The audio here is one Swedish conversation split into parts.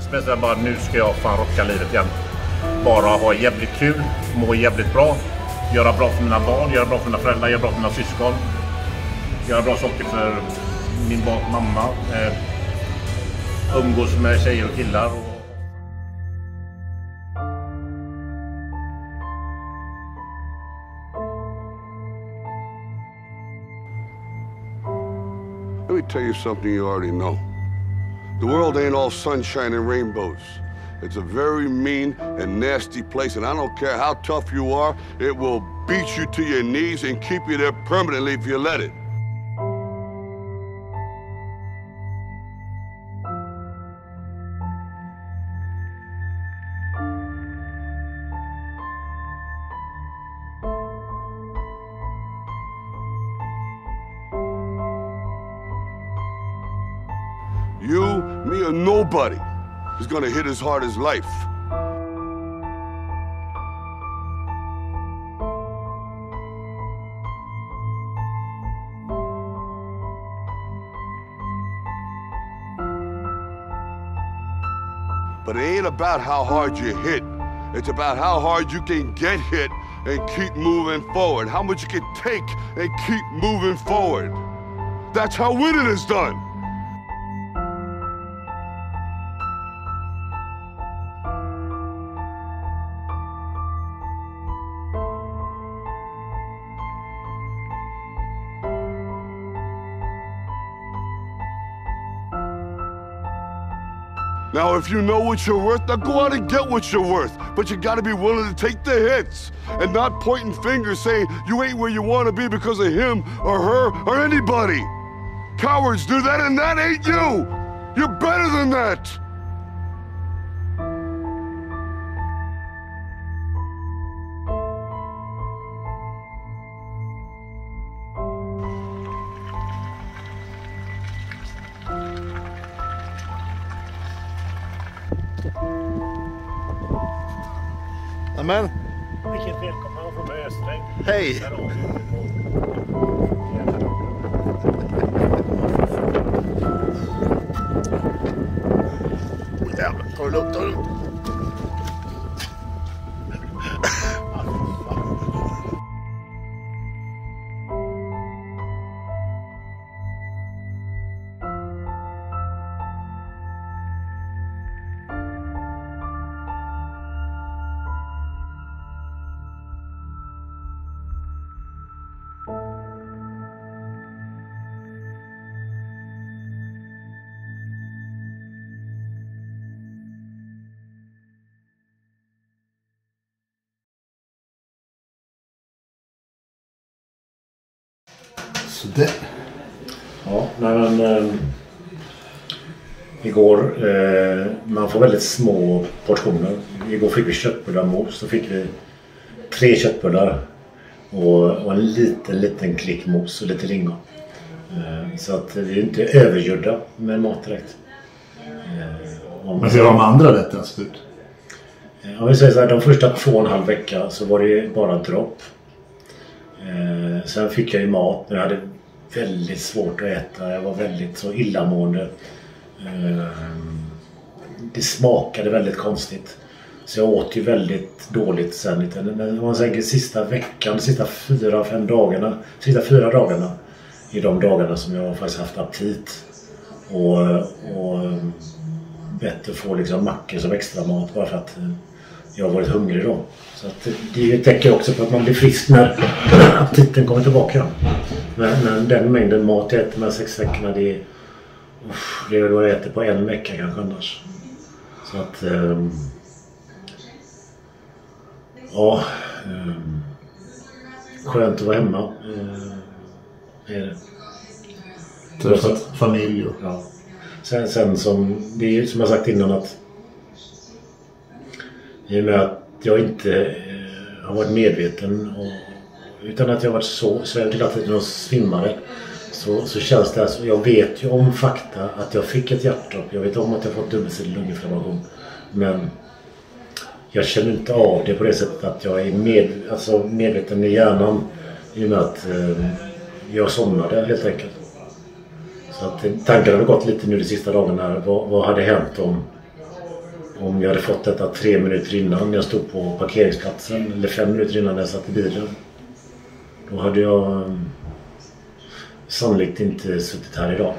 Men sen bara, nu ska jag fan rocka livet igen. Bara ha jävligt kul, må jävligt bra. Göra bra för mina barn, göra bra för mina föräldrar, göra bra för mina syskon. Göra bra saker för min mamma. Umgås med tjejer och killar. Let me tell you something you already know. The world ain't all sunshine and rainbows. It's a very mean and nasty place, and I don't care how tough you are, it will beat you to your knees and keep you there permanently if you let it. You, me, or nobody is gonna hit as hard as life. But it ain't about how hard you hit. It's about how hard you can get hit and keep moving forward. How much you can take and keep moving forward. That's how winning is done. Now, if you know what you're worth, now go out and get what you're worth. But you gotta be willing to take the hits and not pointing fingers saying you ain't where you wanna be because of him or her or anybody. Cowards do that, and that ain't you. You're better than that. Amen. Vilket välkomna från Östräng. Hej! Jävlar, ta det lugnt, ta det lugnt. Så det... Ja, men igår, man får väldigt små portioner. Igår fick vi köttbullar mos, så fick vi 3 köttbullar och en liten klick mos och lite lingon. Så att vi är inte övergjorda med mat direkt. Men hur har de andra rätten sett ut? Om vi säger så här, de första 2,5 veckor så var det bara dropp. Sen fick jag ju mat, men jag hade väldigt svårt att äta. Jag var väldigt så illamående. Det smakade väldigt konstigt. Så jag åt ju väldigt dåligt sen. Men om man säger sista veckan, de sista 4-5 dagarna. Sista 4 dagarna i de dagarna som jag faktiskt haft aptit. Och bett att få liksom mackor som extra mat bara för att jag har varit hungrig då. Så att det täcker också på att man blir frisk när aptiten kommer tillbaka. Men den mängden mat jag äter de här 6 veckorna, det är då jag äter på 1 vecka kanske annars. Så att skönt att vara hemma. Är det. Träffat familj och... Ja. Sen som det är som jag sagt innan, att i och med att jag inte har varit medveten utan att jag har varit så hela tiden och svimmade, så känns det alltså, jag vet ju om fakta att jag fick ett hjärtstopp, jag vet om att jag fått dubbelsidig lunginflammation, men jag känner inte av det på det sättet att jag är medveten i hjärnan, i och med att jag somnade helt enkelt. Så att tankarna har gått lite nu de sista dagarna. Vad hade hänt om jag hade fått detta 3 minuter innan jag stod på parkeringsplatsen eller 5 minuter innan jag satt i bilen, då hade jag sannolikt inte suttit här idag.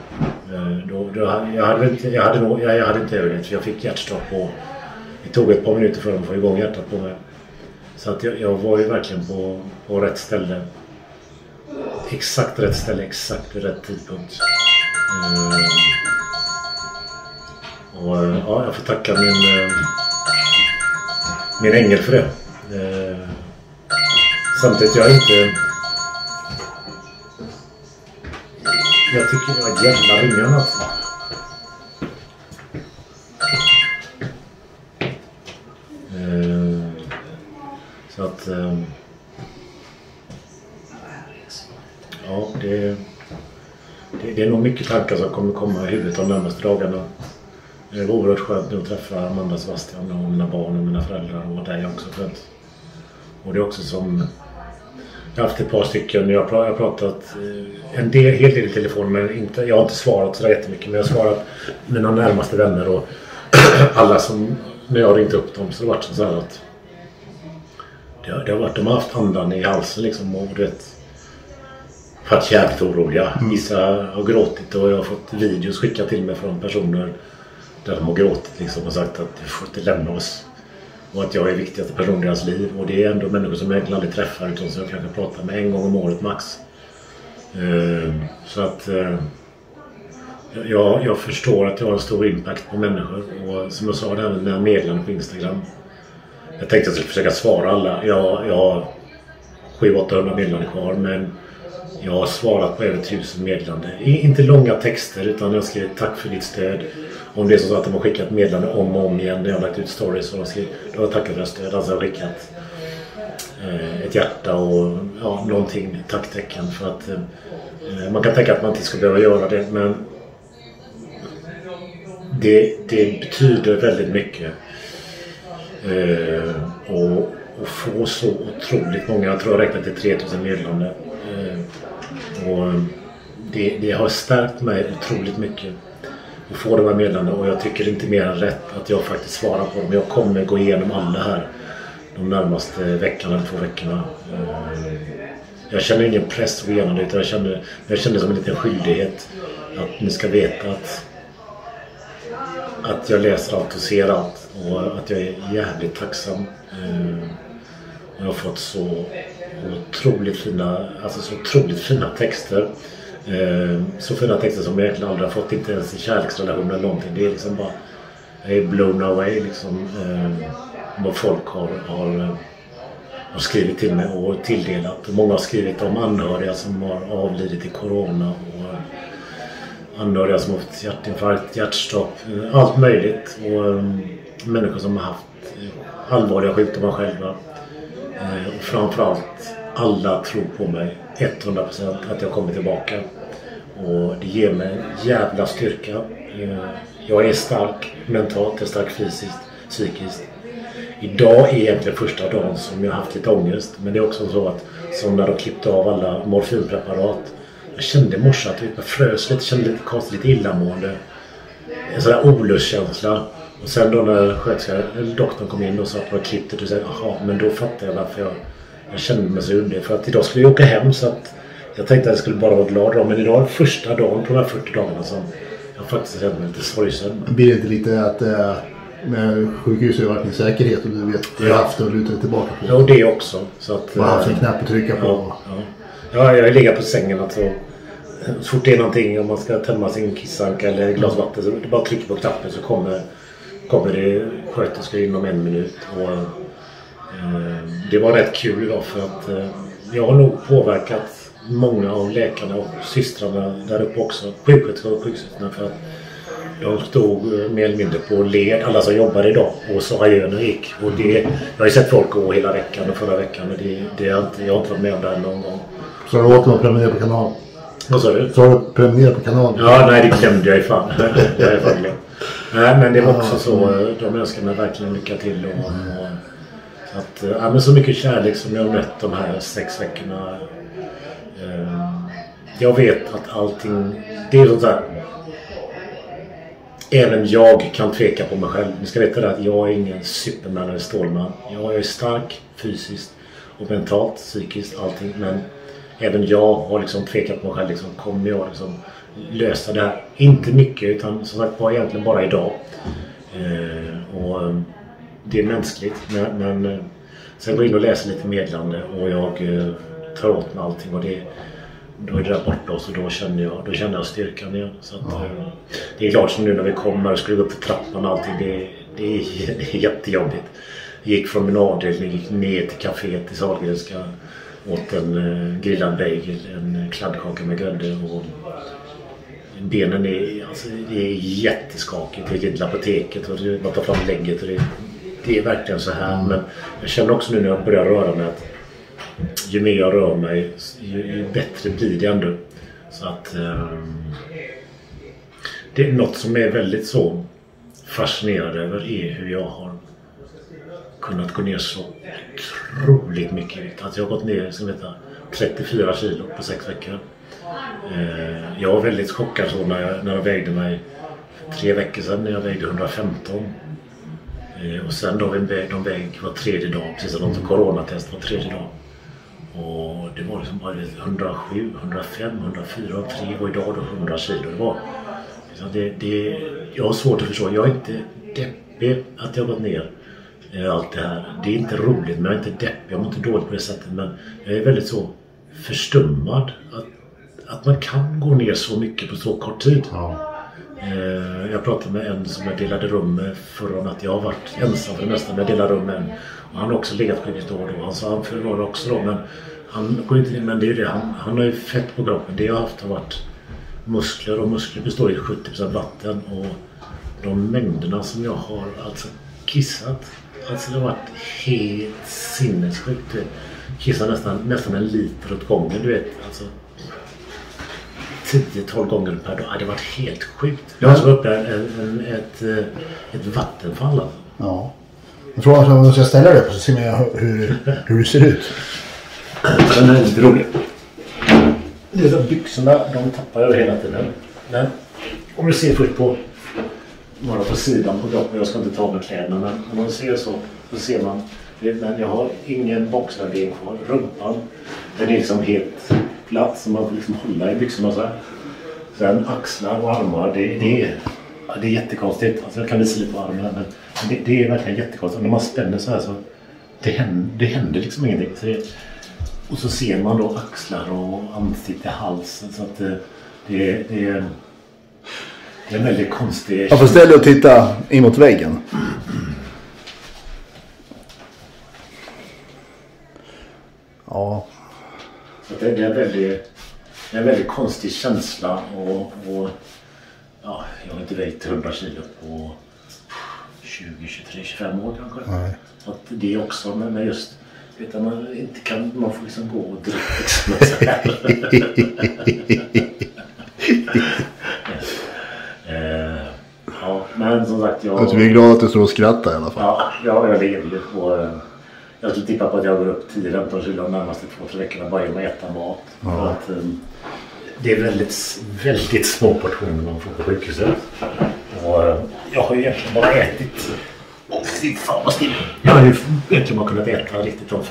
Jag hade inte överlevt, för jag fick hjärtstopp och det tog ett par minuter för att få igång hjärtat på mig. Så att jag var ju verkligen på rätt ställe. Exakt rätt ställe, exakt vid rätt tidpunkt. Och ja, jag får tacka min ängel för det. Samtidigt jag tycker det var jävla ringan alltså. Så att ja, det är nog mycket tankar som kommer komma i huvudet de närmaste dagarna. Det var oerhört skönt nu att träffa Amanda, Sebastian och mina barn och mina föräldrar och dig också skönt. Och det är också som jag har haft ett par stycken, jag har pratat en hel del i telefon, men jag har inte svarat så jättemycket, men jag har svarat mina närmaste vänner och alla som, när jag har ringt upp dem, så har det varit så här att det har varit, de har haft andan i halsen liksom, och varit jävligt oroliga. Vissa har gråtit och jag har fått videos skickat till mig från personer där de har gråtit liksom och sagt att du får inte lämna oss. Och att jag är viktigaste person i deras liv. Och det är ändå människor som jag egentligen aldrig träffar, utan som jag kanske pratar med en gång om året max. Så att jag förstår att jag har en stor impact på människor. Och som jag sa där när jag meddelade på Instagram. Jag tänkte att jag skulle försöka svara alla. Jag har 700-800 meddelanden kvar, men jag har svarat på över 1000 meddelanden. Inte långa texter, utan jag skrev tack för ditt stöd. Om det är så att de har skickat meddelanden om och om igen när jag har lagt ut stories, och då har jag tackat för stöd. Alltså jag har skickat ett hjärta och ja, någonting, tacktecken, för att man kan tänka att man inte ska behöva göra det, men det betyder väldigt mycket. Och få så otroligt många, jag tror jag räknat till 3000 meddelanden. Och det har stärkt mig otroligt mycket att få de här meddelandena, och jag tycker inte mer än rätt att jag faktiskt svarar på dem. Jag kommer gå igenom alla här de närmaste veckan eller 2 veckorna. Jag känner ingen press att gå igenom det, utan jag känner som en liten skyldighet att ni ska veta att jag läser allt och ser allt, och att jag är jävligt tacksam. Jag har fått så otroligt fina texter. Så fina texter som jag egentligen aldrig har fått, inte ens i kärleksrelation eller någonting. Det är liksom bara, jag är blown away liksom, vad folk har skrivit till mig och tilldelat. Många har skrivit om anhöriga som har avlidit i corona, och anhöriga som har fått hjärtinfarkt, hjärtstopp, allt möjligt, och människor som har haft allvarliga sjukdomar själva. Och framförallt alla tror på mig 100% att jag kommer tillbaka, och det ger mig jävla styrka. Jag är stark mentalt, jag är stark fysiskt, psykiskt. Idag är egentligen första dagen som jag har haft lite ångest, men det är också så att som när de klippte av alla morfinpreparat, jag kände i morse att jag frös lite, kände lite konstigt, lite illamående, en sån där olustkänsla. Och sen då när doktorn kom in och sa att det var klippt, och sa jaha, men då fattade jag varför jag kände mig så under. För att idag skulle jag åka hem, så att jag tänkte att jag skulle bara vara glad då. Men idag är första dagen på de här 40 dagarna som jag faktiskt kände mig lite sorgsen. Blir det inte lite att med sjukhus har varit en säkert, och du vet du har haft och lutat tillbaka på? Ja, det också. Så att, man har haft en knapp att trycka på. Ja, jag ligger på sängen alltså. Så fort det är någonting, om man ska tömma sin kissanka eller glas vatten, så det bara trycker på knappen så kommer det sköterskor inom 1 minut. Och det var rätt kul idag, för att jag har nog påverkat många av läkarna och systrarna där uppe också, sjuksköterskor och sjuksystrarna, för att de stod mer eller mindre på led, alla som jobbar idag, och så ajönen gick. Och jag har ju sett folk gå hela veckan och förra veckan, och jag har inte varit med om det här någon gång. Så har du åkt och prenumererat på kanal? Vad sa du? Så har du prenumererat på kanal? Ja, nej, det glömde jag ju fan. Det är fan glömt. Nej, men det var också så, de önskar mig verkligen lycka till. Och att, men så mycket kärlek som jag har mött de här 6 veckorna. Jag vet att allting, det är sånt där. även jag kan tveka på mig själv. Ni ska veta det att jag är ingen Superman eller Stålman. Jag är stark fysiskt och mentalt, psykiskt, allting. Men även jag har liksom tvekat på mig själv. Liksom, kommer jag liksom lösa det här? Inte mycket, utan som sagt var egentligen bara idag. Och det är mänskligt. Men sen går jag in och läser lite meddelande och jag tar åt mig allting. Och då är det där borta och så då känner jag styrkan igen. Så att, det är klart som nu när vi kommer och skulle gå upp för trappan och allting. Det är jättejobbigt. Jag gick från min avdelning, gick ner till kaféet i Sahlgrenska. Åt en grillad bagel, en kladdkaka med grädde och benen är, alltså, det är jätteskakigt. Jag gick till apoteket och man tar fram lägget och det är verkligen så här. Men jag känner också nu när jag börjar röra mig att ju mer jag rör mig ju bättre blir det ändå. Så att det är något som är väldigt så fascinerad över är hur jag har kunnat gå ner så otroligt mycket vikt. Alltså jag har gått ner 34 kilo på 6 veckor. Jag var väldigt chockad så när jag vägde mig 3 veckor sedan när jag vägde 115. Och sen då de väg var tredje dag, precis som de tog coronatest var tredje dag. Och det var liksom bara 107, 105, 104 och 3 och idag då 100 kilo. Det var jag har svårt att förstå. Jag är inte deppig att jag har gått ner allt det här. Det är inte roligt men jag är inte deppig. Jag mår inte dåligt på det sättet men jag är väldigt så förstummad att man kan gå ner så mycket på så kort tid. Ja. Jag pratade med en som jag delade rum med förra natt. Jag har varit ensam för det mesta men jag delade rum med en. Och han har också legat sjukhus då och då. Han sa han förlorar också då men han går inte in. Men det är ju det. Han har ju fett på kroppen. Det jag har haft har varit muskler och muskler består i 70% vatten och de mängderna som jag har alltså kissat. Alltså det har varit helt sinnessjukt. Kissar nästan en liter åt gången, du vet. Alltså 10-12 gånger per dag. Det har varit helt sjukt. Jag har också uppe ett vattenfall. Alltså. Ja. Jag tror att om jag ska ställa det på så ser jag hur det ser ut. Den är lite rolig. De där byxorna, de tappar jag hela tiden. Men om du ser först på sidan på kroppen, jag ska inte ta med kläderna, men om man ser så ser man, men jag har ingen boxradering kvar. Rumpan, den är liksom helt platt så man får liksom hålla i byxorna så här. Sen axlar och armar, det är jättekonstigt. Alltså jag kan visa lite på armarna, men det är verkligen jättekonstigt. När man spänner så här så det händer liksom ingenting. Så och så ser man då axlar och ansikte, halsen så att det är en väldigt konstig... Jag får ställa dig och titta in mot väggen. Ja. Så det är en väldigt konstig känsla och ja, jag har inte vägt 100 kilo på 20, 23, 25 år kanske. Nej. Så att det är också med just... Vet man inte kan, man får liksom gå och dricka liksom så här. Ja, men som sagt vi är glada att du står och skrattar i alla fall. Ja, jag lever ju och jag skulle tippa på att jag går upp 10-15 kilo de närmaste 2-3 veckorna bara genom att äta mat. Ja. För att det är väldigt, väldigt små portioner man får på sjukhuset. Och jag har ju egentligen bara ätit. Fy fan vad still. Jag har ju egentligen bara kunnat äta riktigt de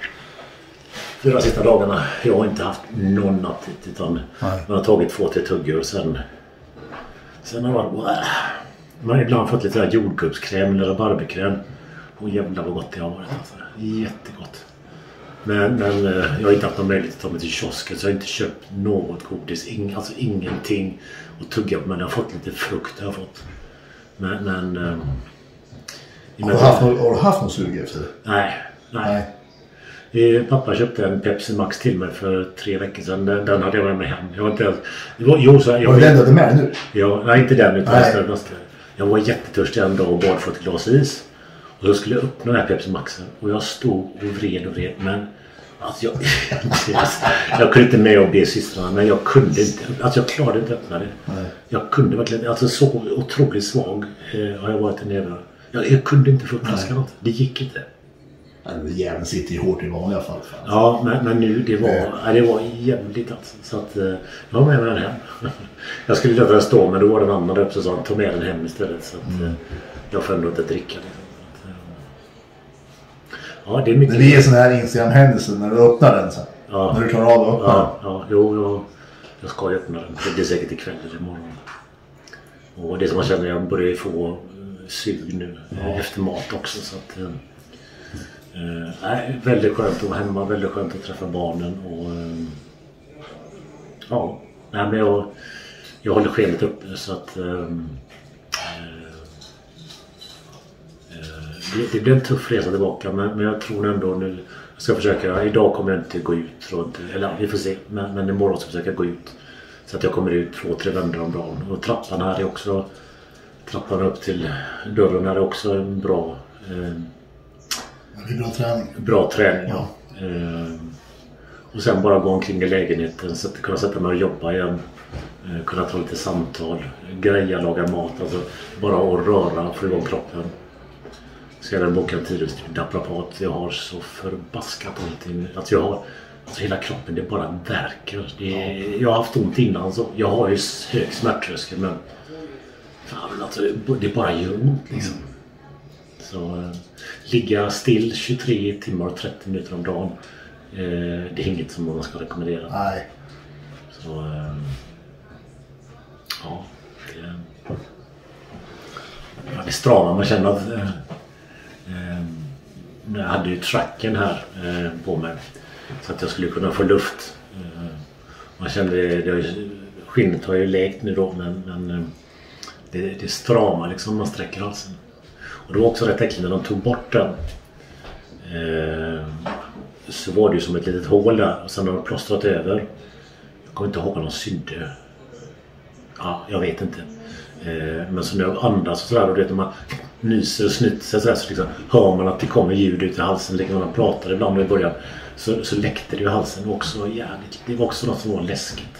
4 sista dagarna. Jag har inte haft någon aptit utan man har tagit 2-3 tuggor och sen har man man har ibland fått lite jordgubbskräm eller rabarberkräm. Och jävlar vad gott det har varit alltså. Jättegott. Men jag har inte haft någon möjlighet att ta mig till kiosken så jag har inte köpt något godis. Alltså ingenting att tugga på men jag har fått lite frukt jag har fått. Men har du haft någon sug efter det? Nej. Pappa köpte en Pepsi Max till mig för 3 veckor sedan. Den hade jag med mig hem. Jag var inte ens... Var den du med nu? Ja, nej inte den utan nästa. Jag var jättetörstig en dag och bad för ett glas is. Och så skulle jag öppna den här Pepsi Maxen. Och jag stod och vred. Men alltså jag kunde inte med och be systrarna. Men jag kunde inte. Alltså jag klarade inte att öppna det. Nej. Jag kunde verkligen. Alltså så otroligt svag har jag varit nere. Jag kunde inte få upp flaskan något. Det gick inte. Jäveln sitter ju hårt i vanliga fall. Ja, men nu det var jävligt alltså. Så att jag har med mig den hem. Jag skulle låta den stå, men då var den annan där uppe så han tog med den hem istället. Så att jag får ändå inte dricka liksom. Ja, det är mycket. Men det är sån här Instagram-händelse när du öppnar den sen. Ja. När du tar av och öppnar. Jag ska öppna den. Det blir säkert ikväll eller imorgon. Och det som man känner, jag börjar få sug nu efter mat också. Så att, väldigt skönt att vara hemma, väldigt skönt att träffa barnen. Och men jag håller skenet uppe så att det blir en tuff resa tillbaka, men jag tror ändå nu jag ska försöka, idag kommer jag inte gå ut tror jag inte, eller vi får se, men imorgon ska jag försöka gå ut så att jag kommer ut 2-3 vändor om dagen. Och trappan här är också, trappan upp till dörren här är också en bra det är bra träning. Bra träning, ja. Och sen bara gå omkring i lägenheten så att kunna sätta mig och jobba igen. Kunna ta lite samtal, greja, laga mat, alltså bara att röra, få igång kroppen. Så jag boka en tid naprapat. Jag har så förbaskat någonting. Att jag har, alltså hela kroppen, det bara verkar. Jag har haft ont innan så. Jag har ju hög smärttröskel, men fan, alltså, det bara gör ont liksom. Så ligga still 23 timmar och 30 minuter om dagen. Det är inget som man ska rekommendera. Nej. Så det är stramar. Man känner att jag hade ju tracken här på mig så att jag skulle kunna få luft. Man kände skinnet har ju läkt nu då, men det stramar liksom, man sträcker halsen. Och det var också rätt äckligt när de tog bort den. Så var det ju som ett litet hål där. Och sen har de plåstrat över. Jag kommer inte ihåg om de sydde. Ja, jag vet inte. Men så när jag andas och sådär. Och när man nyser och snyter så liksom, hör man att det kommer ljud ut i halsen. När man pratar ibland i början. Så läckte det ju halsen också. Det var också något som var läskigt.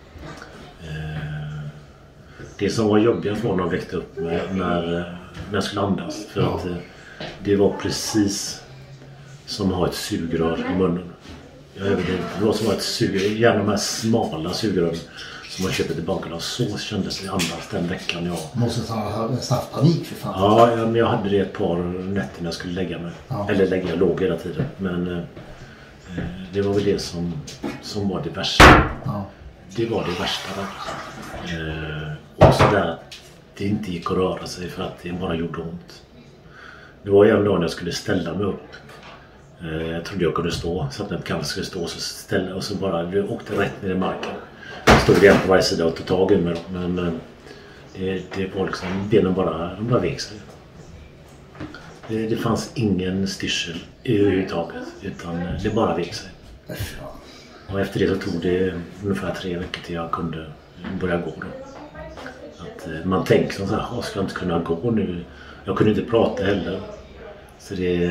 Det som var jobbigt var när de väckte upp mig när jag skulle andas. För att det var precis som att ha ett sugrör i munnen. Jag överdriver. Det var som att ha ett sugrör, gärna de här smala sugrören som man köper tillbaka. Och så kändes det andas den veckan jag... Måste ha en snabb panik för fan. Ja, men jag hade det ett par nätter när jag skulle lägga mig. Ja. Eller jag låg hela tiden. Men det var väl det som var det värsta. Ja. Det var det värsta där. Och så där att det inte gick att röra sig för att det bara gjorde ont. Det var ju en dag när jag skulle ställa mig upp. Jag trodde jag kunde stå. Så att jag kanske skulle stå och ställa. Och så bara det åkte rätt ner i marken. Jag stod igen på varje sida och tog tag i mig. Men det var liksom, benen bara vek sig. Det fanns ingen styrsel överhuvudtaget. Utan det bara vek sig. Och efter det så tog det ungefär 3 veckor till jag kunde börja gå då. Att man tänker så här, ska jag inte kunna gå nu? Jag kunde inte prata heller. Så det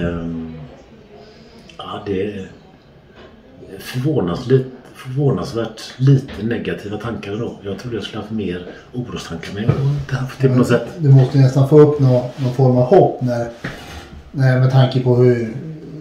är förvånansvärt lite negativa tankar då. Jag trodde jag skulle haft mer orostankar, men jag har inte haft det på något sätt. Du måste nästan få upp någon form av hopp när med tanke på hur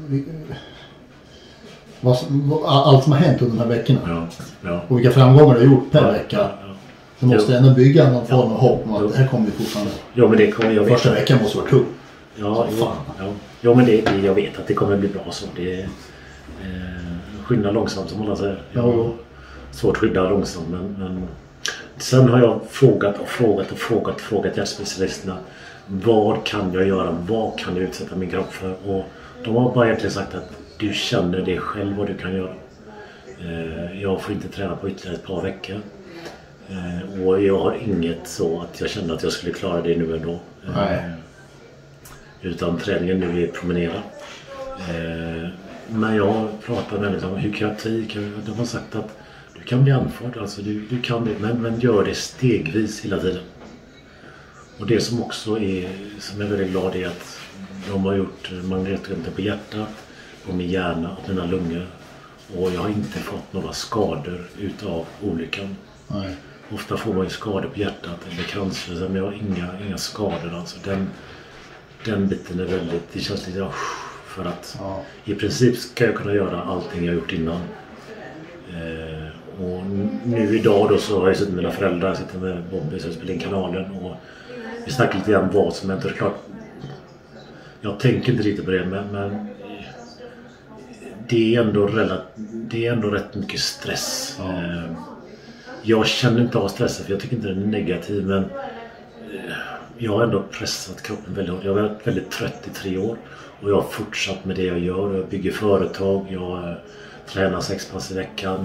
allt som har hänt under de här veckorna. Ja. Och vilka framgångar du har gjort per vecka. Ja. Du måste ändå bygga någon form av hopp om att det här kommer vi fortfarande. Ja, men det kommer jag första veckan måste vara tung. Ja, men jag vet att det kommer bli bra så. Det skynda långsamt som alla säger. Svårt skynda långsamt, men sen har jag frågat hjärtspecialisterna. Vad kan jag göra? Vad kan jag utsätta min kropp för? Och de har bara egentligen sagt att du känner det själv vad du kan göra. Jag får inte träna på ytterligare ett par veckor. Och jag har inget så att jag känner att jag skulle klara det nu ändå. Utan träningen nu är promenera. Men jag har pratat med dem om hur kan jag ta i. De har sagt att du kan bli anförd. Alltså du kan det, men gör det stegvis hela tiden. Och det som också är, som jag är väldigt glad är att de har gjort magnetröntgen på hjärta, på min hjärna och mina lungor. Och jag har inte fått några skador utav olyckan. Nej. Ofta får man ju skador på hjärtat eller cancer, men jag har inga skador. Alltså den biten är väldigt, det känns lite för att i princip ska jag kunna göra allting jag gjort innan. Och nu idag då så har jag suttit med mina föräldrar, jag sitter med Bobby så spelar in kanalen och vi snackar lite grann vad som händer. Klart, jag tänker inte riktigt på det men det är ändå rätt mycket stress. Jag känner inte av stressen för jag tycker inte den är negativ men jag har ändå pressat kroppen väldigt hårt. Jag har varit väldigt trött i 3 år och jag har fortsatt med det jag gör. Jag bygger företag, jag tränar 6 pass i veckan.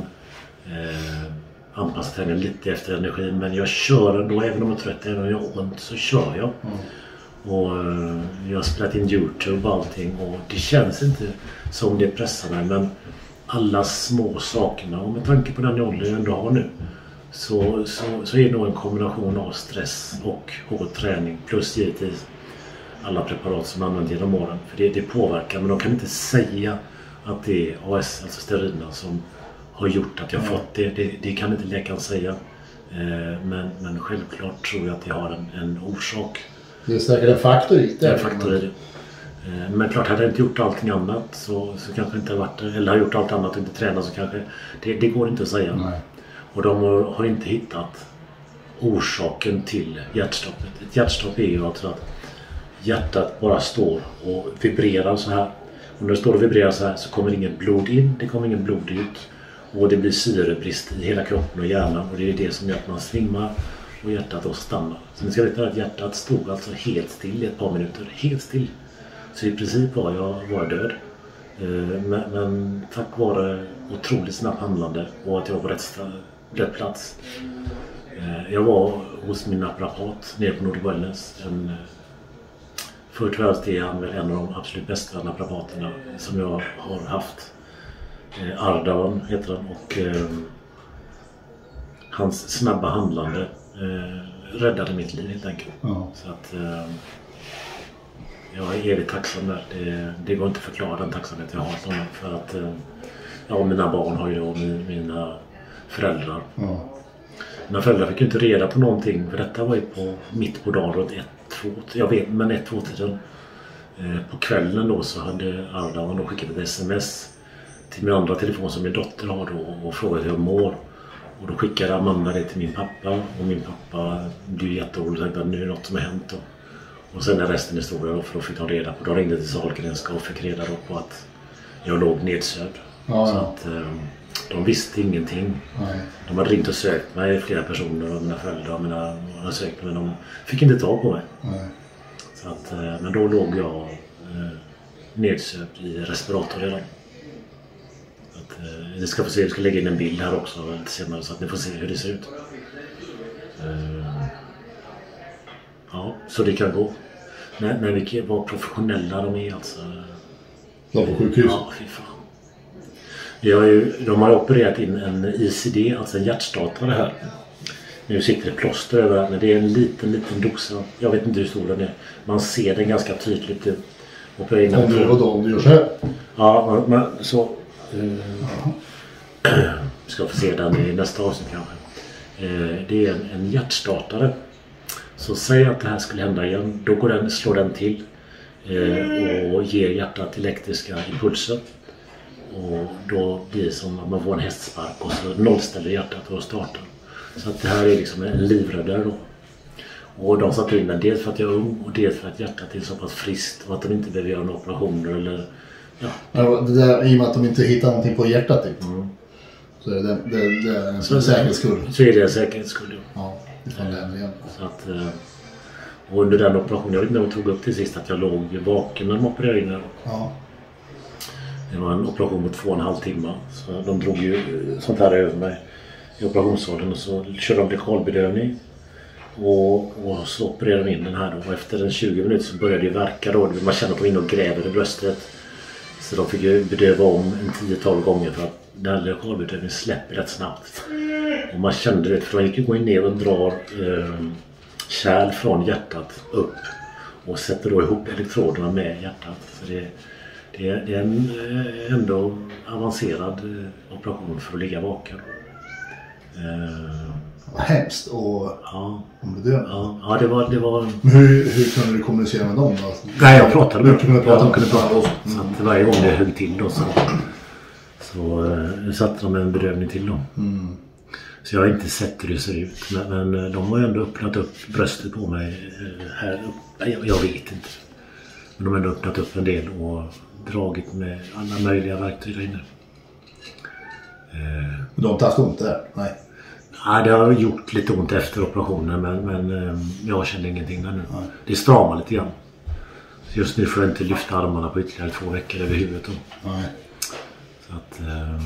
Anpassar träningen lite efter energin men jag kör ändå, även om jag är trött, även om jag har ont så kör jag. Och jag har spelat in YouTube och allting och det känns inte som det pressar mig men alla små sakerna och med tanke på den ålder jag ändå har nu så är det nog en kombination av stress och hård träning plus givetvis alla preparat som används genom åren för det påverkar men de kan inte säga att det är AS, alltså steroiderna som har gjort att jag fått det kan inte läkaren säga men självklart tror jag att jag har en orsak. Det är säkert en faktor i det. En faktor i det. Men klart, hade jag inte gjort allting annat så kanske inte varit eller har gjort allt annat och inte tränat så kanske det går inte att säga. Nej. Och de har inte hittat orsaken till hjärtstoppet. Ett hjärtstopp är ju alltså att hjärtat bara står och vibrerar så här. Och när det står och vibrerar så här så kommer inget blod in, det kommer ingen blod ut. Och det blir syrebrist i hela kroppen och hjärnan och det är det som gör att man svimmar och hjärtat då stannar. Så ni ska veta att hjärtat stod alltså helt still i ett par minuter, helt still. Så i princip var jag död. Men tack vare otroligt snabbt handlande och att jag var på rätt plats. Jag var hos min naprapat nere på Nordic Wellness. Förut är han väl en av de absolut bästa naprapaterna som jag har haft. Ardavan heter han och hans snabba handlande räddade mitt liv helt enkelt. Så att jag är evigt tacksam där. Det går inte att förklara den tacksamhet jag har sådana för att mina barn har ju då mina föräldrar. Mina föräldrar fick ju inte reda på någonting för detta var ju mitt på dagen runt 1-2 tiden. På kvällen då så hade Ardavan då skickat ett sms till min andra telefon som min dotter har då och frågade hur jag mår. Och då skickade Amanda det till min pappa och min pappa blev jätteorolig och tänkte att nu är det något som har hänt då. Och sen är resten historia då för då fick de reda på, de ringde till Sahlgrenska och fick reda då på att jag låg nedsövd. Så att de visste ingenting. De hade ringt och sökt mig, flera personer och mina föräldrar hade sökt mig men de fick inte tag på mig. Så att, men då låg jag nedsövd i respirator redan. Ni ska få se, jag ska lägga in en bild här också lite senare så att ni får se hur det ser ut. Ja, så det kan gå. När vi var professionella de är alltså. De på sjukhus? Ja, fy fan. De har opererat in en ICD, alltså en hjärtstartare här. Nu sitter det plåster över här, men det är en liten dosa. Jag vet inte hur stor den är. Man ser den ganska tydligt. Om du gör så här? Ja, men så... ska få se den i nästa avsnitt kanske. Det är en hjärtstartare. Så säg att det här skulle hända igen. Då slår den till och ger hjärtat elektriska impulser. Och då blir det som att man får en hästspark och så nollställer hjärtat och startar. Så att det här är liksom en livräddare då. Och de satt in den dels för att jag är ung och dels för att hjärtat är så pass friskt och att de inte behöver göra några operationer eller det där, i och med att de inte hittar någonting på hjärtat typ. Så är det är en säkerhetsskull. Så är det en säkerhetsskull. Ja, ifrån den igen. Så att, och under den operationen, jag vet inte om jag tog upp till sist att jag låg vaken när de opererade in den. Det var en operation på 2,5 timmar. Så de drog ju sånt här över mig i operationssalen och så körde de dekalbedövning. Och så opererade de in den här då. Och efter en 20 minuter så började det verka då. Man kände att de var inne och gräver i bröstet. Så de fick ju bedöva om en 10-12 gånger för att den här dekalbedövningen släpper rätt snabbt. Och man kände det, för de gick ju gå in ner och drar kärl från hjärtat upp. Och sätter då ihop elektroderna med hjärtat. Så det är en ändå avancerad operation för att ligga vaken. Vad hemskt. Och om du dör. Ja, det var... Men hur kunde du kommunicera med dem då? Nej, jag pratade med dem. kunde prata med dem. Så att varje gång det höll till då så satte de en bedövning till dem. Så jag har inte sett hur det ser ut. Men de har ändå öppnat upp bröstet på mig här uppe. Jag vet inte. Men de har ändå öppnat upp en del och dragit med alla möjliga verktyg där inne. De har inte haft ont där? Nej. Ja, det har gjort lite ont efter operationen men jag känner ingenting där nu. Nej. Det stramar lite grann. Just nu får jag inte lyfta armarna på ytterligare 2 veckor över huvudet. Nej. Så att...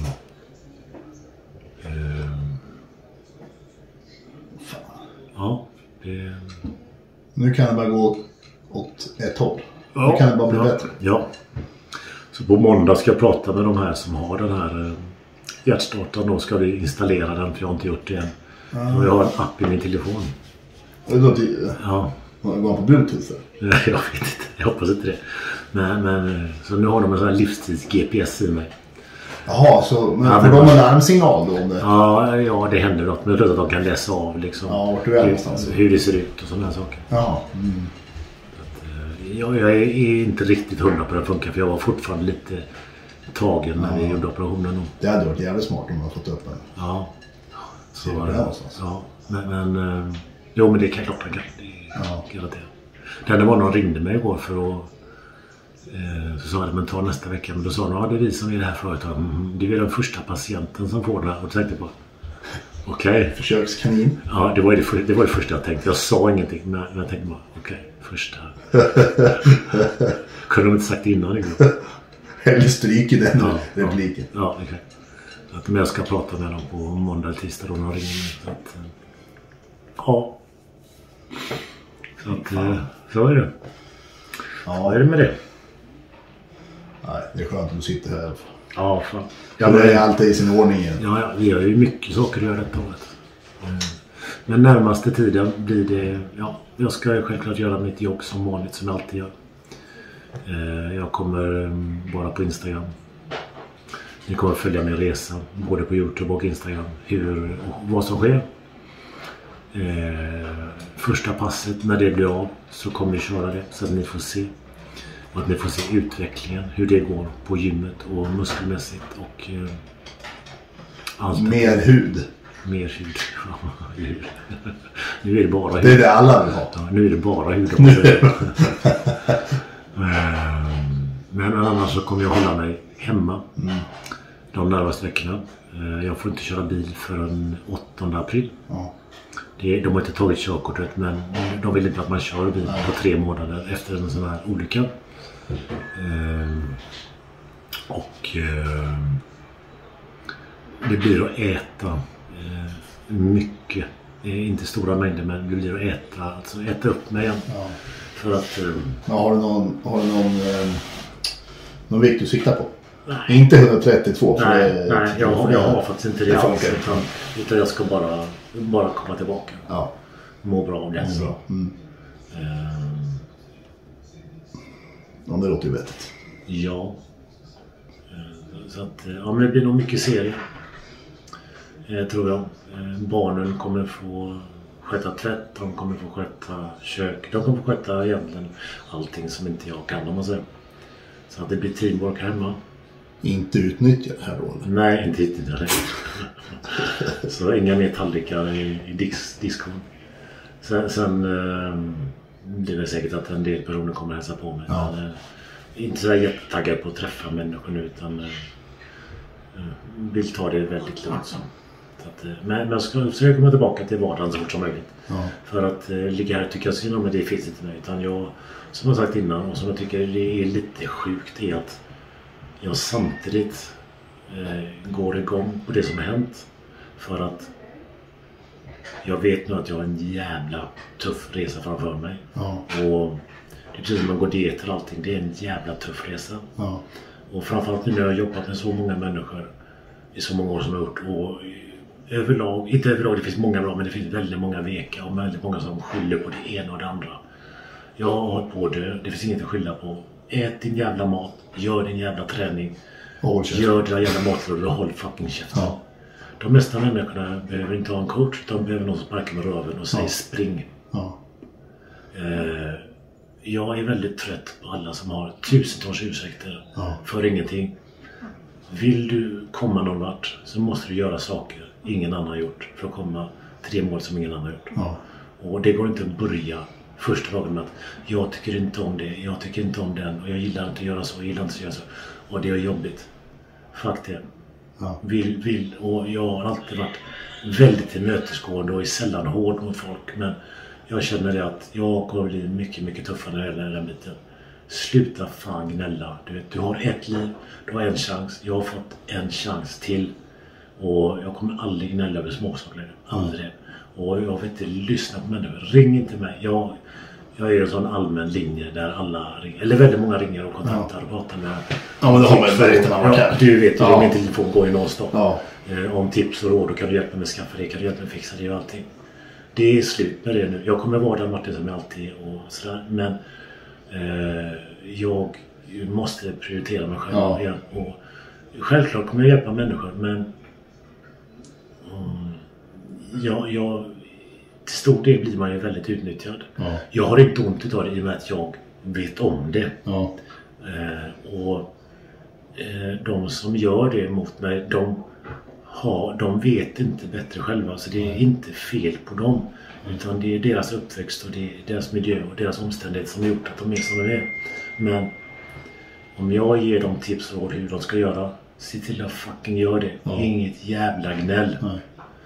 ja, det... Nu kan det bara gå åt ett håll. Nu kan det bara bli bättre. Ja. Så på måndag ska jag prata med de här som har den här hjärtstartaren. Då ska vi installera den för jag har inte gjort det än. Och jag har en app i min telefon. Ja. Går på Bluetooth? Jag vet inte. Jag hoppas inte det. Men så nu har de en sån här livstids-GPS i mig. Jaha, så men får de en larmsignal då om det? Ja, det händer något. Men jag tror att de kan läsa av liksom, vart du är någonstans. Hur det ser ut och sådana här saker. Ja. Jag är inte riktigt 100 på det funkar för jag var fortfarande lite tagen när vi gjorde operationen. Det hade varit jävligt smart om man fått upp en. Ja. Så var det någonstans. Ja, men jo men det kan klart det garanterat. Det var någon ringde mig igår för att så sa jag men ta nästa vecka. Men då sa de, det är vi som är det här företaget. Du är den första patienten som får det här. Och tänkte på okej. Försökskanin. Ja, det var det första jag tänkte. Jag sa ingenting men jag tänkte bara okej, första. Kunde de inte sagt innan igår. Eller stryk i den repliken. Ja, exakt. Men jag ska prata med dem på måndag eller tisdag då de ringer mig. Så att, ja. Så att, så är det. Ja. Vad är det med det? Nej, det är skönt att du sitter här. Ja, fan. Ja, det är alltid i sin ordning igen. Ja, vi har ju mycket saker att göra detta året. Men närmaste tiden blir det... Ja, jag ska självklart göra mitt jobb som vanligt som jag alltid gör. Jag kommer bara på Instagram. Ni kommer följa min resa både på YouTube och Instagram. Vad som sker. Första passet, när det blir av så kommer vi köra det så att ni får se. Och att ni får se utvecklingen, hur det går på gymmet och muskelmässigt och allt. Mer hud. Mer hud. Nu är det bara hud. Det är det alla vill ha. Ja, nu är det bara hud. Men annars så kommer jag hålla mig hemma de närmaste veckorna. Jag får inte köra bil förrän 8 april. Ja. De har inte tagit körkortet men de vill inte att man kör bil på 3 månader efter en sån här olycka. Det blir att äta mycket. Inte stora mängder men det blir att äta upp mig igen. Ja. För att... Har du någon vikt du siktar på? Nej. Inte 132 för nej, jag har faktiskt inte det alls, utan jag ska bara komma tillbaka. Ja. Må bra om det. Bra. Det låter ju vettigt. Ja. Så att, men det blir nog mycket serier. Tror jag. Barnen kommer få sköta tvätt, de kommer få sköta kök, de kommer få sköta egentligen allting som inte jag kan om man säger. Så att det blir teamwork hemma. Inte utnyttja det här då? Nej, inte utnyttja det. Så inga mer tallrikar i diskon. Sen blir det säkert att en del personer kommer hälsa på mig. Ja. Men, inte så jättetaggad på att träffa människor nu utan vill ta det väldigt lugnt. Men jag ska försöka komma tillbaka till vardagen så fort som möjligt. Ja. För att ligga här tycker jag synd om det finns inte mig. Utan jag, som jag sagt innan och som jag tycker det är lite sjukt är att jag samtidigt går igång på det som har hänt. För att jag vet nu att jag har en jävla tuff resa framför mig. Ja. Och det är precis som man går diet till allting. Det är en jävla tuff resa. Ja. Och framförallt nu när jag har jobbat med så många människor i så många år som jag har gjort. Och överlag, inte överlag, det finns många bra men det finns väldigt många veka och väldigt många som skyller på det ena och det andra. Jag har hållit på det finns inget att skylla på. Ät din jävla mat, gör din jävla träning, gör dina jävla matlådor och håll fucking käften. Ja. De mesta människorna behöver inte ha en coach. De behöver någon som sparkar med röven och säger spring. Ja. Jag är väldigt trött på alla som har tusentals ursäkter för ingenting. Vill du komma någon vart så måste du göra saker ingen annan har gjort för att komma till det mål som ingen annan har gjort. Ja. Och det går inte att börja första dagen med att jag tycker inte om det, jag tycker inte om den och jag gillar inte att göra så, jag gillar inte att göra så. Och det är jobbigt. Faktiskt. Ja. Vill. Och jag har alltid varit väldigt tillmötesgående och är sällan hård mot folk. Men jag känner det att jag kommer bli mycket, mycket tuffare när det gäller den biten. Sluta fan gnälla. Du har ett liv, du har en chans. Jag har fått en chans till. Och jag kommer aldrig gnälla över småsaker längre. Aldrig. Och jag vill inte lyssna på människor. Ring inte mig. Jag är en sån allmän linje där alla ringer. Eller väldigt många ringer och kontaktar och pratar med. Ja, men det har man väldigt när du vet ju, min telefon går ju nonstop. Ja. Om tips och råd, då kan du hjälpa mig att skaffa det. Kan du hjälpa mig att fixa det och allting. Det är slut med det nu. Jag kommer vara den Martin som jag alltid och sådär. Men jag måste prioritera mig själv igen. Och självklart kommer jag hjälpa människor, men jag till stor del blir man ju väldigt utnyttjad. Ja. Jag har inte ont av det i och med att jag vet om det. Ja. De som gör det mot mig, de vet inte bättre själva. Så det är inte fel på dem. Utan det är deras uppväxt och det är deras miljö och deras omständigheter som har gjort att de är som de är. Men om jag ger dem tips och råd hur de ska göra, se till att fucking gör det. Ja. Inget jävla gnäll. Nej.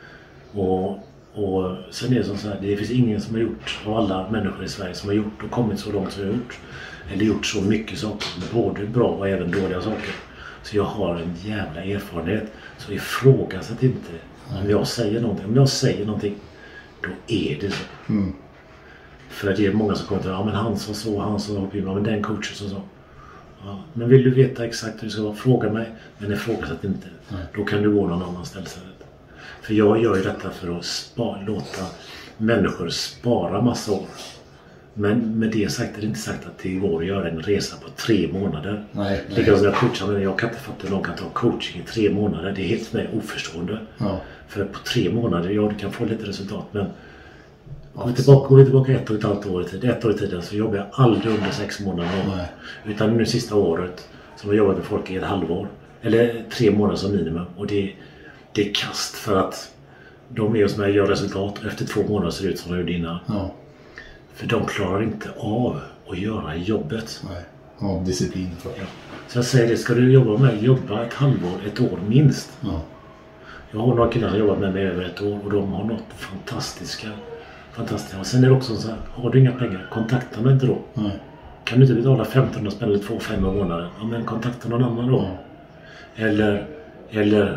Och sen är det som så här, det finns ingen som har gjort, av alla människor i Sverige som har gjort och kommit så långt som jag har gjort. Eller gjort så mycket saker, både bra och även dåliga saker. Så jag har en jävla erfarenhet. Så ifrågasätt inte om jag säger någonting. Om jag säger någonting, då är det så. Mm. För det är många som kommer till, ja men han sa så, han sa så, ja men den coachen som så. Ja, men vill du veta exakt hur det ska vara, fråga mig. Men ifrågasätt inte. Då kan du gå någon annanstans istället. För jag gör ju detta för att låta människor spara massa år. Men med det sagt är det inte sagt att det går att göra en resa på 3 månader. Nej. Likadant som jag coachar, men jag kan inte fatta hur någon kan ta coaching i 3 månader. Det är helt med oförstående. Ja. För på 3 månader, du kan få lite resultat. Men går vi tillbaka 1,5 år i tid. 1 år i tiden så jobbar jag aldrig under 6 månader. Nej. Utan nu sista året som jag jobbat med folk i ett halvår. Eller 3 månader som minimum. Och det är kast för att de är hos mig och gör resultat. Efter 2 månader ser det ut som de gjorde innan. Ja. För de klarar inte av att göra jobbet. Nej. Ja, disciplin. Ja. Så jag säger det, ska du jobba med jobba ett halvår, ett år minst. Ja. Jag har några killar som jobbat med mig över ett år och de har något fantastiska. Och sen är det också så här, har du inga pengar, kontakta mig inte då. Nej. Kan du inte betala 1500 spänn eller 2-5 månader? Ja, men kontakta någon annan då. Ja. Eller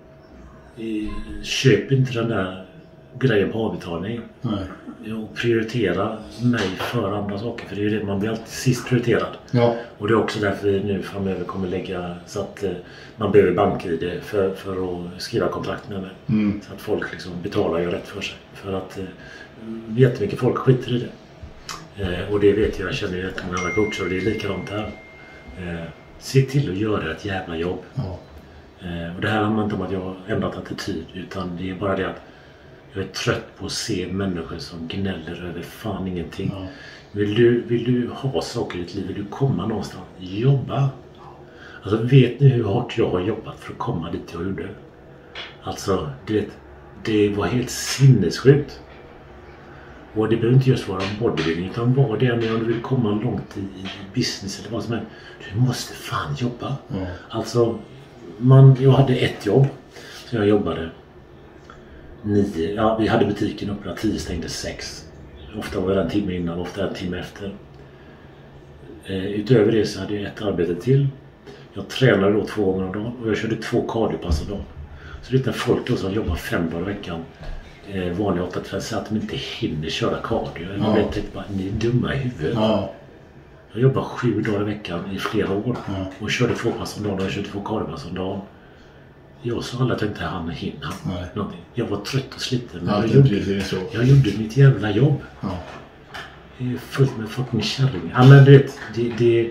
köp inte den där grejen på avbetalning. Nej. Och prioritera mig för andra saker. För det är ju det, man blir alltid sist prioriterad. Ja. Och det är också därför vi nu framöver kommer lägga så att man behöver bank-ID för att skriva kontrakt med mig. Mm. Så att folk liksom betalar ju rätt för sig. För att jättemycket folk skiter i det. Och det vet jag känner ju jättemånga andra coacher och det är likadant här. Se till att göra ett jävla jobb. Ja. Och det här handlar inte om att jag har ändrat attityd, utan det är bara det att jag är trött på att se människor som gnäller över fan ingenting. Ja. Vill du ha saker i ditt liv, vill du komma någonstans, jobba. Alltså vet ni hur hårt jag har jobbat för att komma dit jag gjorde? Alltså det var helt sinnessjukt. Och det behöver inte just vara en bodybuilding, utan vad det är när du vill komma långt i business eller vad som helst. Du måste fan jobba. Ja. Alltså jag hade ett jobb. Så jag jobbade 9. Ja, vi hade butiken uppe 10 stängde 6. Ofta var det en timme innan, ofta en timme efter. Utöver det så hade jag ett arbete till. Jag tränade då 2 gånger om dagen och jag körde 2 kardiopass om dagen. Så det är folk då som jobbar 5 dagar i veckan. Vanliga 8-12 så att de inte hinner köra cardio. Ja. Jag tänkte bara, ni är dumma i huvudet. Ja. Jag jobbar 7 dagar i veckan i flera år. Ja. Och körde 2 pass om dagen och jag körde 2 kardiopass om dagen. Jag sa alla tänkte han hinna någonting. Jag var trött och sliten. Men jag gjorde mitt jävla jobb. Ja. Det är fullt med fucking kärring. Ja men du vet,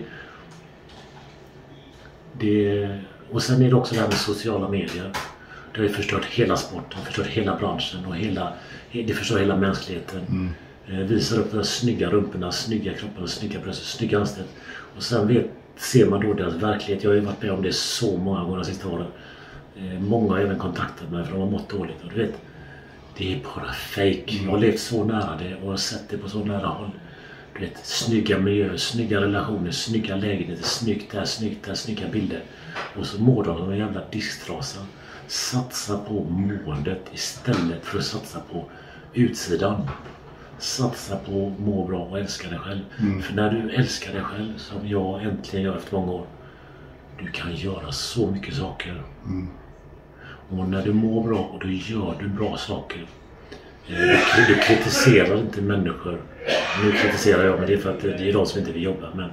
det och sen är det också det här med sociala medier. Det har ju förstört hela sporten, förstört hela branschen och det förstör hela mänskligheten. Visar upp de snygga rumporna, snygga kropparna, snygga bröst, snygga anställd. Och sen ser man då deras verklighet. Jag har ju varit med om det så många gånger de sista åren. Många har även kontaktat mig för de har mått dåligt. Och du vet, det är bara fake. Jag har levt så nära det och har sett det på så nära håll. Du vet, snygga miljöer, snygga relationer, snygga lägenheter, snyggt där, snygga bilder. Och så mår de som en jävla disktrasa. Satsa på måendet istället för att satsa på utsidan. Satsa på att må bra och älska dig själv. För när du älskar dig själv, som jag äntligen gör efter många år, du kan göra så mycket saker. Och när du mår bra och då gör du bra saker, du kritiserar inte människor. Nu kritiserar jag, men det är för att det är de som inte vill jobba. Men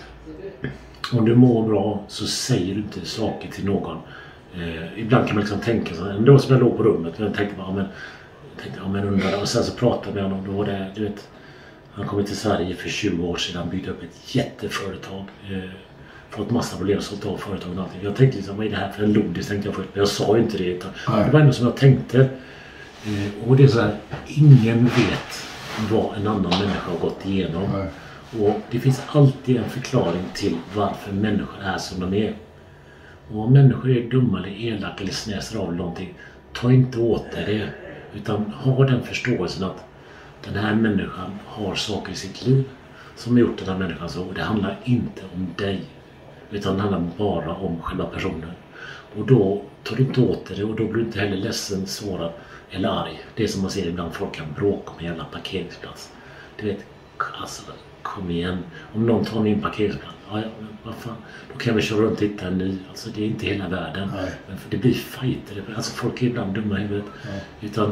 om du mår bra så säger du inte saker till någon. Ibland kan man liksom tänka så här, då som jag låg på rummet, men jag tänkte bara, men undrar, och sen så pratade med honom, då var det, du vet, han kom till Sverige för 20 år sedan, byggde upp ett jätteföretag, fått massa problem, sålt av företag och allting. Jag tänkte liksom, vad är det här för en lodis, tänkte jag först, men jag sa ju inte det, utan det var ändå som jag tänkte. Och det är så här, ingen vet vad en annan människa har gått igenom. Och det finns alltid en förklaring till varför människor är som de är. Och om människor är dumma eller elaka eller snäser av någonting, ta inte åt dig det. Utan ha den förståelsen att den här människan har saker i sitt liv som har gjort den här människan så. Och det handlar inte om dig, utan det handlar bara om själva personen. Och då tar du inte åt dig det, och då blir du inte heller ledsen, sårad eller arg. Det är som man ser ibland, folk kan bråka om en jävla parkeringsplats. Du vet, alltså kom igen. Om någon tar min parkeringsplats, ja, vad fan, då kan vi köra runt och hitta en ny. Alltså det är inte hela världen. Men för det blir fighter. Alltså folk är ibland dumma i huvudet. Utan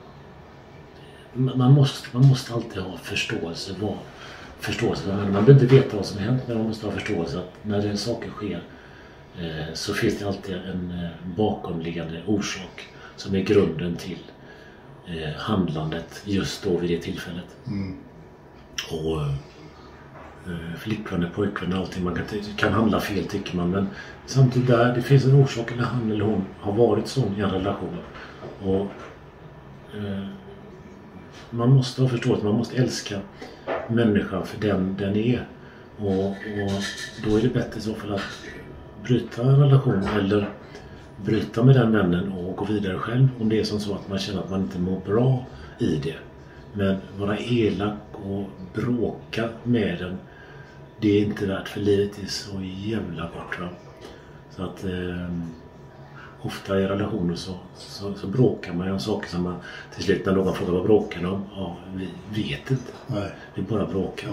man måste alltid ha förståelse. Man behöver inte veta vad som hänt, men man måste ha förståelse att när en saker sker så finns det alltid en bakomliggande orsak som är grunden till handlandet just då vid det tillfället. Och flickvänner, pojkvänner, allting, man kan handla fel tycker man, men samtidigt där det finns en orsak, eller han eller hon har varit sån i en relation. Och man måste ha förståelse, man måste älska människan för den är. Och då är det bättre i så fall att bryta en relation eller bryta med den vännen och gå vidare själv, om det är som så att man känner att man inte mår bra i det. Men vara elak och bråka med den, det är inte värt, för livet är så jävla gott. Va? Så att ofta i relationer så bråkar man om saker som man till slut, när någon frågar vad bråkar de om? Ja, vi vet inte. Nej. Vi bara bråkar.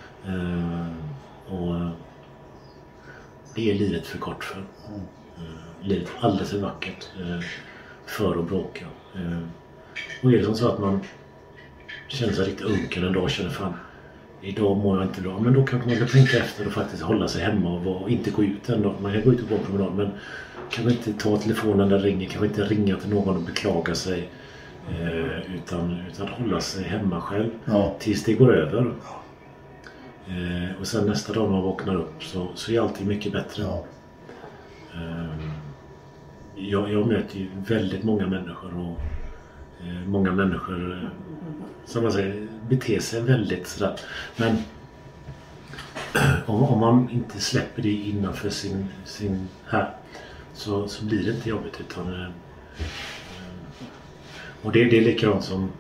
Och det är livet för kort för. Livet är alldeles för vackert för att bråka. Och är det som så att man känner sig riktigt unken en dag och känner fan, idag mår jag inte bra, men då kanske man ska tänka efter och faktiskt hålla sig hemma och inte gå ut en dag. Man kan gå ut och gå på promenad, men kanske inte ta telefonen när det ringer, kanske inte ringa till någon och beklaga sig, utan hålla sig hemma själv tills det går över. Och sen nästa dag när man vaknar upp så är allting mycket bättre. Jag möter ju väldigt många människor, och många människor som man säger beter sig väldigt sådär, men om man inte släpper det innanför sin här så blir det inte jobbigt, utan och det är likadant som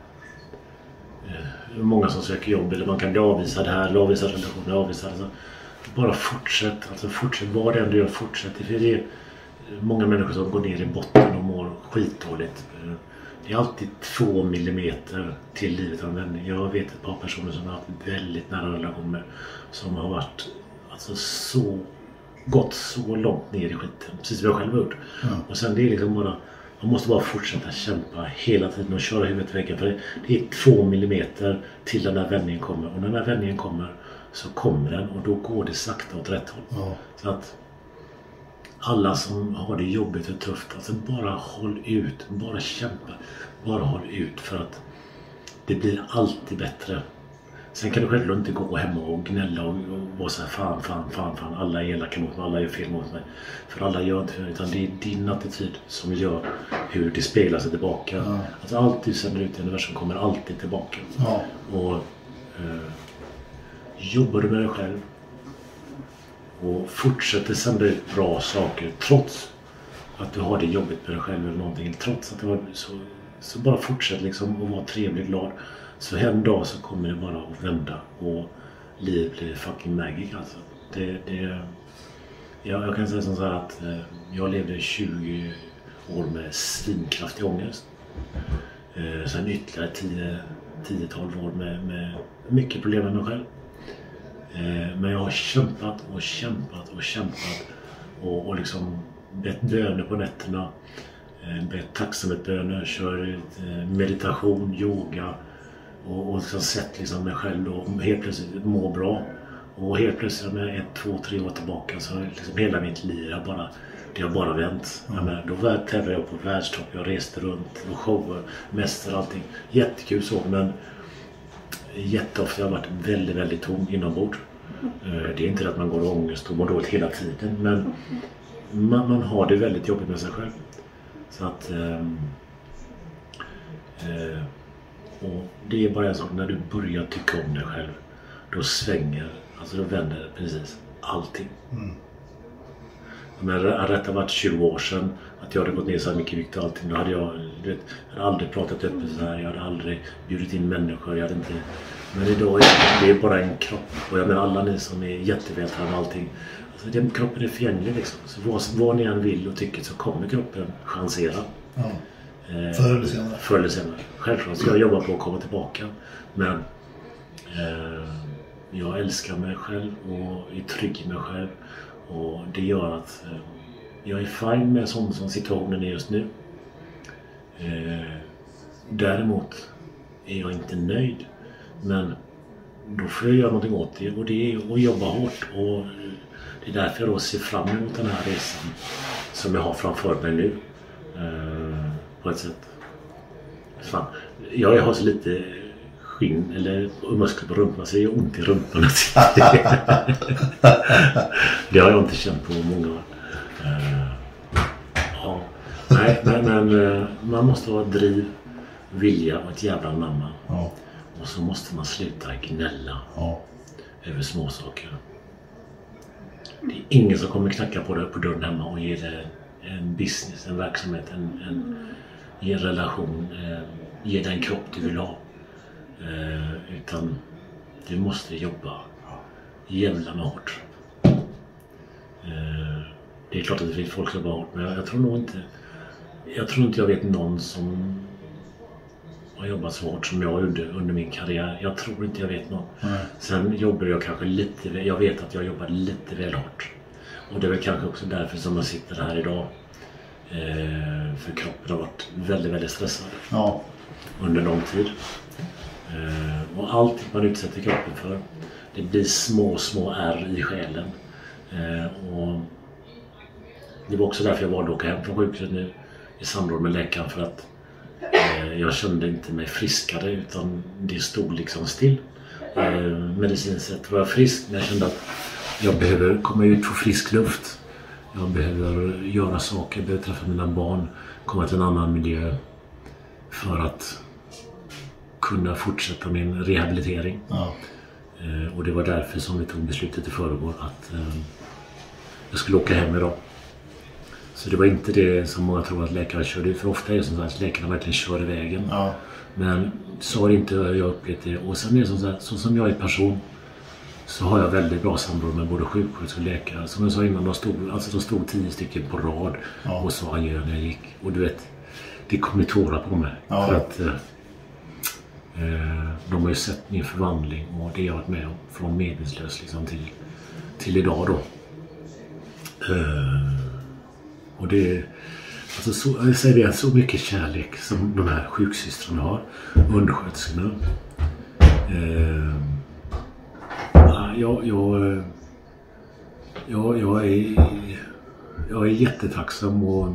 många som söker jobb, eller man kan bli avvisad här eller avvisad relationer, avvisad, alltså, bara fortsätt vad det än du gör, fortsätt, för det är många människor som går ner i botten och mår skitdåligt. Det är alltid 2 millimeter till livet av vänner. Jag vet ett par personer som har haft väldigt nära relationer som har varit alltså gått så långt ner i skiten, precis som jag själv har gjort. Och sen det är liksom bara, man måste bara fortsätta kämpa hela tiden och köra huvudet i väggen, för det är 2 millimeter till den där vändningen kommer, och när den där vändningen kommer så kommer den, och då går det sakta åt rätt håll. Så att alla som har det jobbigt och tufft, alltså bara håll ut, bara kämpa, bara håll ut, för att det blir alltid bättre. Sen kan du självklart inte gå hemma och gnälla och vara så här fan, alla är elaka mot mig, alla gör fel mot mig. För alla gör inte det, utan det är din attityd som gör hur det speglar sig tillbaka. Ja. Alltså allt du sänder ut i universum kommer alltid tillbaka. Ja. Och jobbar du med dig själv och fortsätter sända ut bra saker trots att du har det jobbigt med dig själv eller någonting, trots att det var så bara fortsätt liksom att vara trevlig, glad. Så en dag så kommer det bara att vända och livet blir fucking magic alltså. Jag kan säga som så här att jag levde 20 år med svinkraftig ångest. Sen ytterligare 10-12 år med mycket problem med mig själv. Men jag har kämpat och liksom bett böner på nätterna. Bett tacksamhetsböner, kör meditation, yoga och liksom sett liksom mig själv då helt plötsligt må bra. Och helt plötsligt med 1, 2, 3 år tillbaka så liksom hela mitt liv det har bara vänt. Men då tävlade jag på världstopp, jag reste runt och shower, mäster allting. Jättekul så, men jätteofta har jag varit väldigt, väldigt tom inombords. Det är inte att man går och ångest och mår dåligt hela tiden, men man har det väldigt jobbigt med sig själv. Så att och det är bara en sak, när du börjar tycka om dig själv, då svänger, alltså då vänder precis allting. Men det hade varit 20 år sedan att jag hade gått ner så här mycket vikt och allting, då hade jag aldrig pratat öppet så här, jag hade aldrig bjudit in människor, jag hade inte. Men idag är det bara en kropp, och jag menar alla ni som är jättevältränade och allting, alltså den kroppen är förgänglig liksom, så vad ni än vill och tycker så kommer kroppen chansera. Ja. Förr eller senare. Självklart ska jag jobba på att komma tillbaka, men jag älskar mig själv och är trygg i mig själv, och det gör att jag är fine med sånt som situationen är just nu. Däremot är jag inte nöjd, men då får jag göra någonting åt det, och det är att jobba hårt, och det är därför jag då ser fram emot den här resan som jag har framför mig nu. På ett sätt. Fan, jag har så lite skinn eller muskler på rumpan, så det är ont i rumpan. Det har jag inte känt på många år. Ja. Nej, men man måste ha driv, vilja och ett jävla namn. Ja. Och så måste man sluta gnälla över små saker. Det är ingen som kommer knacka på dörren hemma och ge dig en business, en verksamhet, ge en relation, ge dig en kropp du vill ha. Utan du måste jobba jävla med hårt. Det är klart att det finns folk som jobbar hårt, men jag tror inte jag vet någon som har jobbat så hårt som jag gjorde under min karriär. Jag tror inte jag vet någon. Sen jobbar jag kanske jag vet att jag jobbar lite väl hårt. Och det är väl kanske också därför som jag sitter här idag. För kroppen har varit väldigt, väldigt stressad under lång tid. Och allt man utsätter kroppen för, det blir små ärr i själen. Och det var också därför jag valde att åka hem från sjukhuset nu i samråd med läkaren, för att jag kände inte mig friskare, utan det stod liksom still. Medicinskt sett var jag frisk, men jag kände att jag behöver komma ut på frisk luft. Jag behöver göra saker, jag behöver träffa mina barn, komma till en annan miljö för att kunna fortsätta min rehabilitering. Och det var därför som vi tog beslutet i förrgår att jag skulle åka hem idag. Så det var inte det som många tror att läkare körde, för ofta är det som att läkarna verkligen kör i vägen. Men så har inte jag upplevt det. Och sen är det så som jag är person, så har jag väldigt bra samråd med både sjuksköterskor och läkare. Som jag sa innan, de stod 10 stycken på rad och sa adjö när jag gick. Och du vet, det kom ju tårar på mig. För att de har ju sett min förvandling och det jag har varit med om. Från medvetslös liksom till idag då. Och det är alltså jag säger det, så mycket kärlek som de här sjuksystrarna har, undersköterskorna. Jag är jättetacksam, och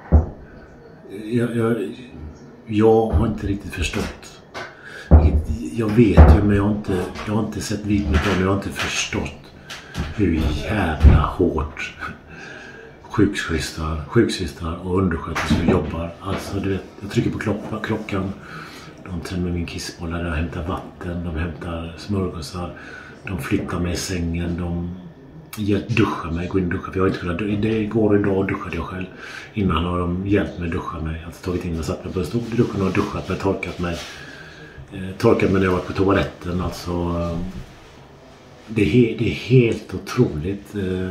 jag har inte riktigt förstått jag vet ju, men jag har inte sett videon, jag har inte förstått hur jävla hårt sjuksystrar och undersköterskor jobbar. Alltså du vet, jag trycker på klockan. De tömmer min kissboll, jag hämtar vatten, de hämtar smörgåsar, de flyttar mig i sängen, de duschar mig, går in och duschar. För jag har inte kunnat, det går idag och duschade jag själv. Innan har de hjälpt mig att duscha mig. Alltså tagit in och satt mig på en stol i duschen och duschat mig, torkat mig när jag var på toaletten. Alltså, det är helt otroligt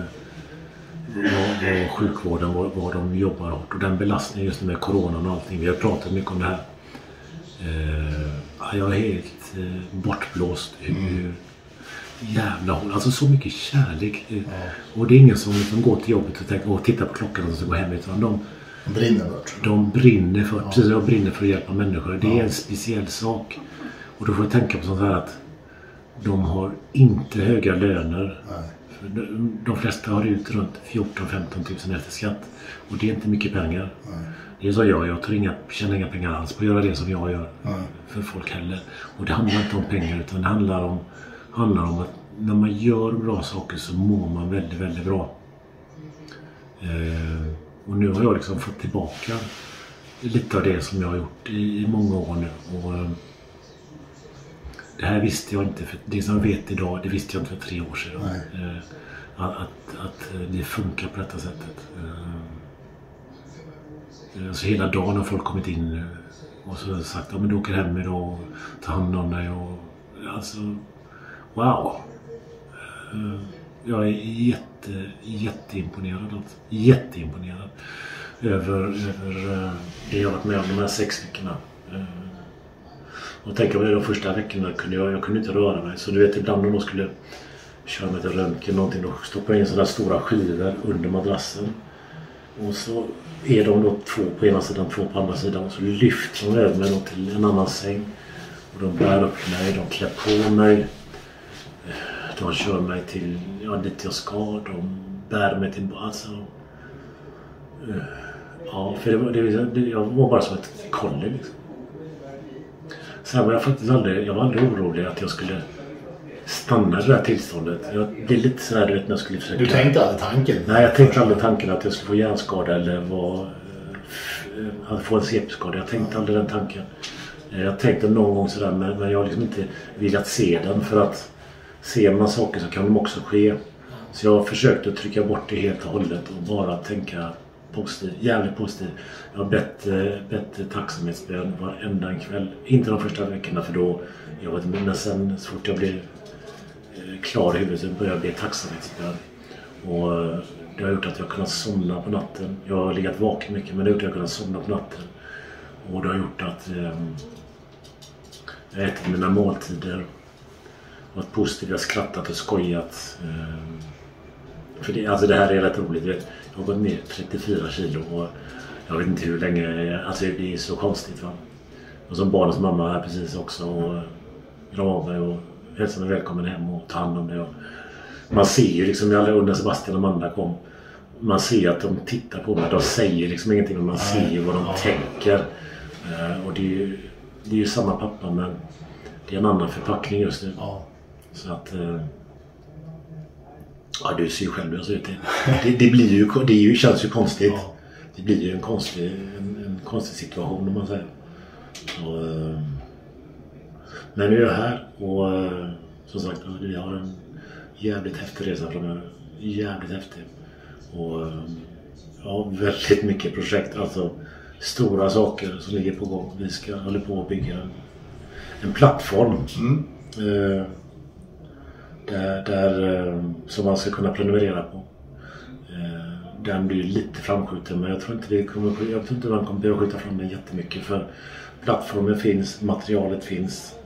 vad sjukvården, vad de jobbar hårt. Och den belastningen just med coronan och allting. Vi har pratat mycket om det här. Jag är helt bortblåst hur jävla håll. Alltså så mycket kärlek. Och det är ingen som går till jobbet och tänker, tittar på klockan och så går hem. Utan de brinner för, precis, jag brinner för att hjälpa människor. Det är en speciell sak. Och då får jag tänka på sånt här att de har inte höga löner. För de flesta har ut runt 14-15 000 efter skatt. Och det är inte mycket pengar. Det är så jag tjänar inga pengar alls på att göra det som jag gör för folk heller. Och det handlar inte om pengar, utan det handlar om att när man gör bra saker så mår man väldigt, väldigt bra. Och nu har jag liksom fått tillbaka lite av det som jag har gjort i många år nu. Och det här visste jag inte, för det som jag vet idag, det visste jag inte för 3 år sedan. Att det funkar på detta sättet. Alltså hela dagen har folk kommit in och så sagt, ja men du åker hem idag och tar hand om dig. Och, alltså, wow. Jag är jätteimponerad. Alltså. Jätteimponerad över det jag har varit med om de här 6 veckorna. Och tänker på det, de första veckorna jag kunde inte röra mig. Så du vet, ibland om de skulle köra med ett röntgen någonting, då stoppar in sådana stora skivor under madrassen. Och så är de då 2 på ena sidan, 2 på andra sidan. Och så lyfter de över mig till en annan säng. Och de bär upp mig, de klär på mig. De kör mig till dit jag ska. De bär mig till... Alltså, för jag var bara som ett kolle liksom. Sen var jag faktiskt aldrig orolig att jag skulle stanna i det här tillståndet. Jag blev lite sådär, du vet, när jag skulle försöka... Du tänkte aldrig tanken? Nej, jag tänkte aldrig tanken att jag skulle få hjärnskada eller få en CP-skada. Jag tänkte aldrig den tanken. Jag tänkte någon gång sådär, men jag har liksom inte velat se den, för att ser man saker så kan de också ske. Så jag försökte trycka bort det helt och hållet och bara tänka positivt, jävligt positivt. Jag har bättre tacksamhetsbön varenda en kväll. Inte de första veckorna, för då men sen så fort jag blev klar i huvudet så började jag bli tacksamhetsbön. Och det har gjort att jag kunnat somna på natten. Jag har legat vaken mycket, men det har gjort att jag kunnat somna på natten. Och det har gjort att jag ätit mina måltider. Varit positiv, jag har skrattat och skojat. För det här är rätt roligt. Jag har gått ner 34 kilo och jag vet inte hur länge. Alltså det är så konstigt, va. Och som barnens mamma här precis också. Och grav mig och hälsar mig välkommen hem och tar hand om det. Och man ser ju liksom under Sebastian och Amanda kom. Man ser att de tittar på mig. De säger liksom ingenting, men man ser ju vad de tänker. Och det är ju samma pappa, men det är en annan förpackning just nu. Så att... du ser ju själv hur jag ser ut. Det blir ju, känns ju konstigt. Det blir ju en konstig situation, om man säger. Och, men nu är jag här och som sagt, vi har en jävligt häftig resa framöver. Jävligt häftig. Och väldigt mycket projekt. Alltså stora saker som ligger på gång. Vi håller på att bygga en plattform. Där som man ska kunna prenumerera på. Den blir lite framskjuten, men jag tror inte man kommer att skjuta fram den jättemycket, för plattformen finns, materialet finns.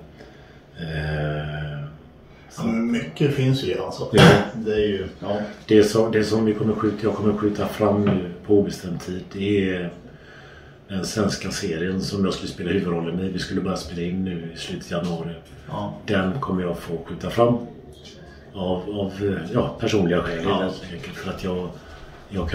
Mycket finns ju alltså. Det är ju det som jag kommer skjuta fram nu på obestämd tid. Det är den svenska serien som jag skulle spela huvudrollen i. Vi skulle börja spela in nu i slutet av januari. Den kommer jag få skjuta fram av personliga skäl, helt enkelt, för att jag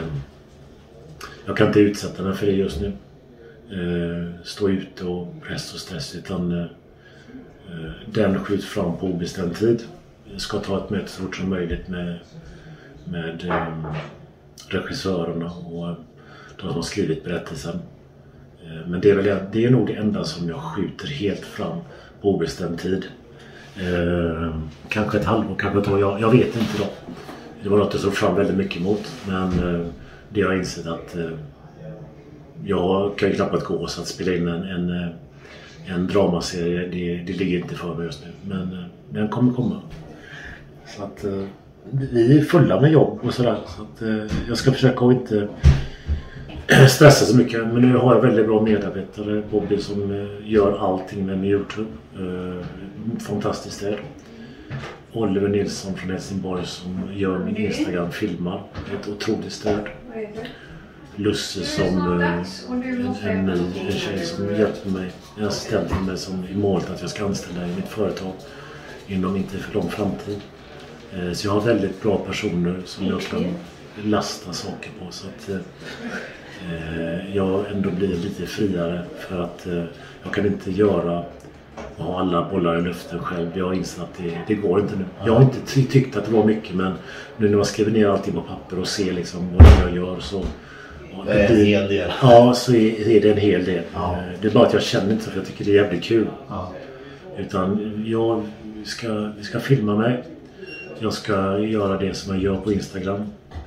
kan inte utsätta mig för det just nu. Stå ut och press och stress, utan Den skjuts fram på obestämd tid. Jag ska ta ett möte så fort som möjligt med regissörerna och de som har skrivit berättelsen. Men det är nog det enda som jag skjuter helt fram på obestämd tid. Kanske ett halvår, kanske ett år. Jag vet inte då. Det var något jag såg fram väldigt mycket emot. Men det har jag insett att jag kan ju knappt gå så att spela in en dramaserie. Det ligger inte för mig just nu. Men den kommer komma. Så att vi är fulla med jobb och sådär. Så att jag ska försöka att inte stressa så mycket. Men nu har jag väldigt bra medarbetare. Bobby som gör allting med YouTube. Fantastiskt stöd. Oliver Nilsson från Helsingborg som gör min Instagram, filmar. Ett otroligt stöd. Lusse som en tjej som hjälper mig. En assistent till mig som är målet att jag ska anställa i mitt företag inom inte för lång framtid. Så jag har väldigt bra personer som jag kan lasta saker på så att jag ändå blir lite friare för att jag kan inte ha alla bollar i luften själv. Jag har insett att det går inte nu. Jag har inte tyckt att det var mycket men nu när man skriver ner allting på papper och ser liksom vad jag gör så det är en hel del. Ja, så är det en hel del. Ja. Det är bara att jag känner inte så för jag tycker det är jävligt kul. Ja. Utan jag ska filma mig. Jag ska göra det som jag gör på Instagram.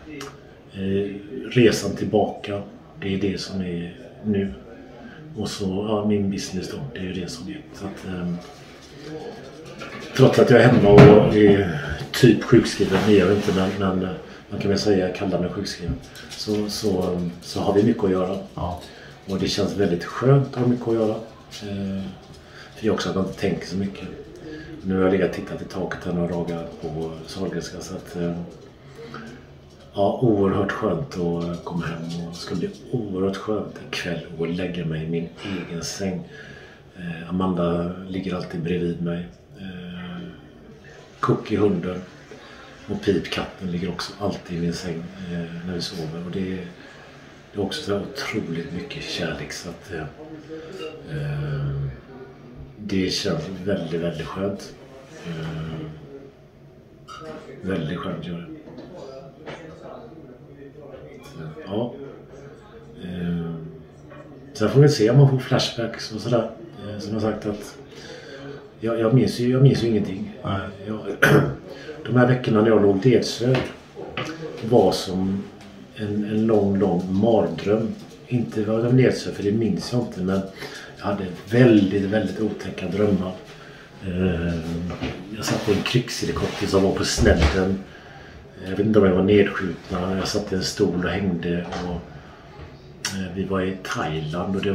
Resan tillbaka, det är det som är nu. Och så min business då, det är ju det som är. Så att, trots att jag är hemma och är typ sjukskriven, det är jag inte, men man kan väl säga att jag kallar mig sjukskriven. Så har vi mycket att göra. Ja. Och det känns väldigt skönt att ha mycket att göra. För jag också att man inte tänker så mycket. Nu har jag legat och tittat i taket här några dagar på Sahlgrenska så att oerhört skönt att komma hem och det ska bli oerhört skönt ikväll och lägga mig i min egen säng. Amanda ligger alltid bredvid mig. Cookie hunden och Pip katten ligger också alltid i min säng när vi sover och det är också så otroligt mycket kärlek så att det känns väldigt, väldigt skönt. Väldigt skönt gör det. Ja. Sen får vi se om man får flashbacks och sådär. Som jag sagt att jag minns ju ingenting. De här veckorna när jag låg dedsövd var som en lång mardröm. Inte var jag nedsövd för det minns jag inte men jag hade väldigt, väldigt otäcka drömmar. Jag satt på en krigshelikopter som var på snedden. Jag vet inte om jag var nedskjutna. Jag satt i en stol och hängde. Och vi var i Thailand och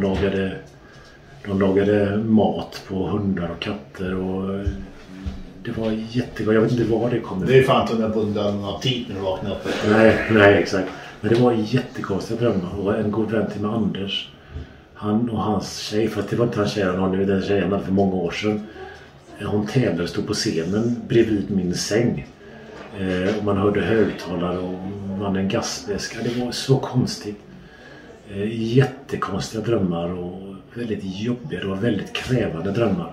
de lagade mat på hundar och katter. Och det var jättegott. Jag vet inte var det kom. Det är fan inte på den aptit när du vaknade upp. Nej, exakt. Men det var jättekonstiga drömmar. Och en god vän till mig, Anders. Han och hans tjej, för att det var inte hans tjej han nu, den tjejen hade för många år sedan. Hon tävlade och stod på scenen bredvid min säng. Och man hörde högtalare och man en gasväska. Det var så konstigt. Jättekonstiga drömmar och väldigt jobbiga. Det var väldigt krävande drömmar.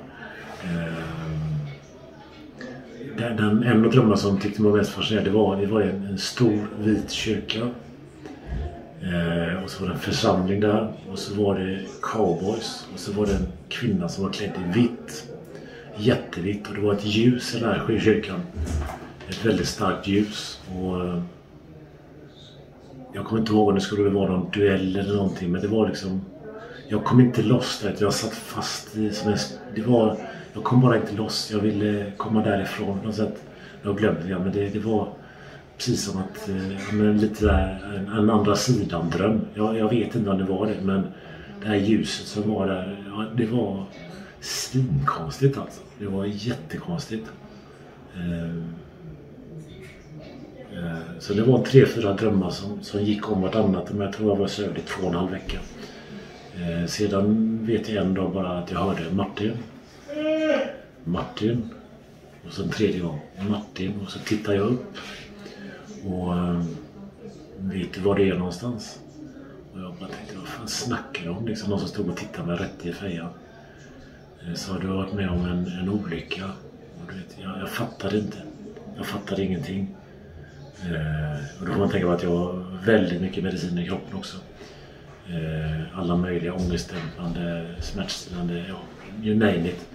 En av drömmar som tyckte mig mest fascinerande det var en stor vit kyrka. Och så var det en församling där. Och så var det cowboys. Och så var det en kvinna som var klädd i vitt. Jättevitt. Och det var ett ljus i den här kyrkan. Ett väldigt starkt ljus. Och jag kommer inte ihåg om det skulle vara någon duell eller någonting. Men det var liksom... Jag kom inte loss där. Jag satt fast i... Jag kom bara inte loss. Jag ville komma därifrån på något sätt. Jag glömde det. Men det var precis som att... lite där, en andra sidan dröm. Jag vet inte om det var det. Men det här ljuset som var där... Ja, det var svinkonstigt alltså. Det var jättekonstigt. Så det var 3-4 drömmar som gick om vartannat. Men jag tror jag var sövd i 2,5 veckor. Sedan vet jag en dag bara att jag hörde Martin. Och sen 3:e gång Martin. Och så tittar jag upp. Och vet du var det är någonstans? Och jag bara tänkte, vad fan snackar de om? Liksom någon som stod och tittade med rätt i fejan. sa du har varit med om en olycka. Och du vet, jag fattade inte. Jag fattade ingenting. Och då får man tänka på att jag har väldigt mycket medicin i kroppen också. Alla möjliga ångestdämpande, smärtstillande, you name it.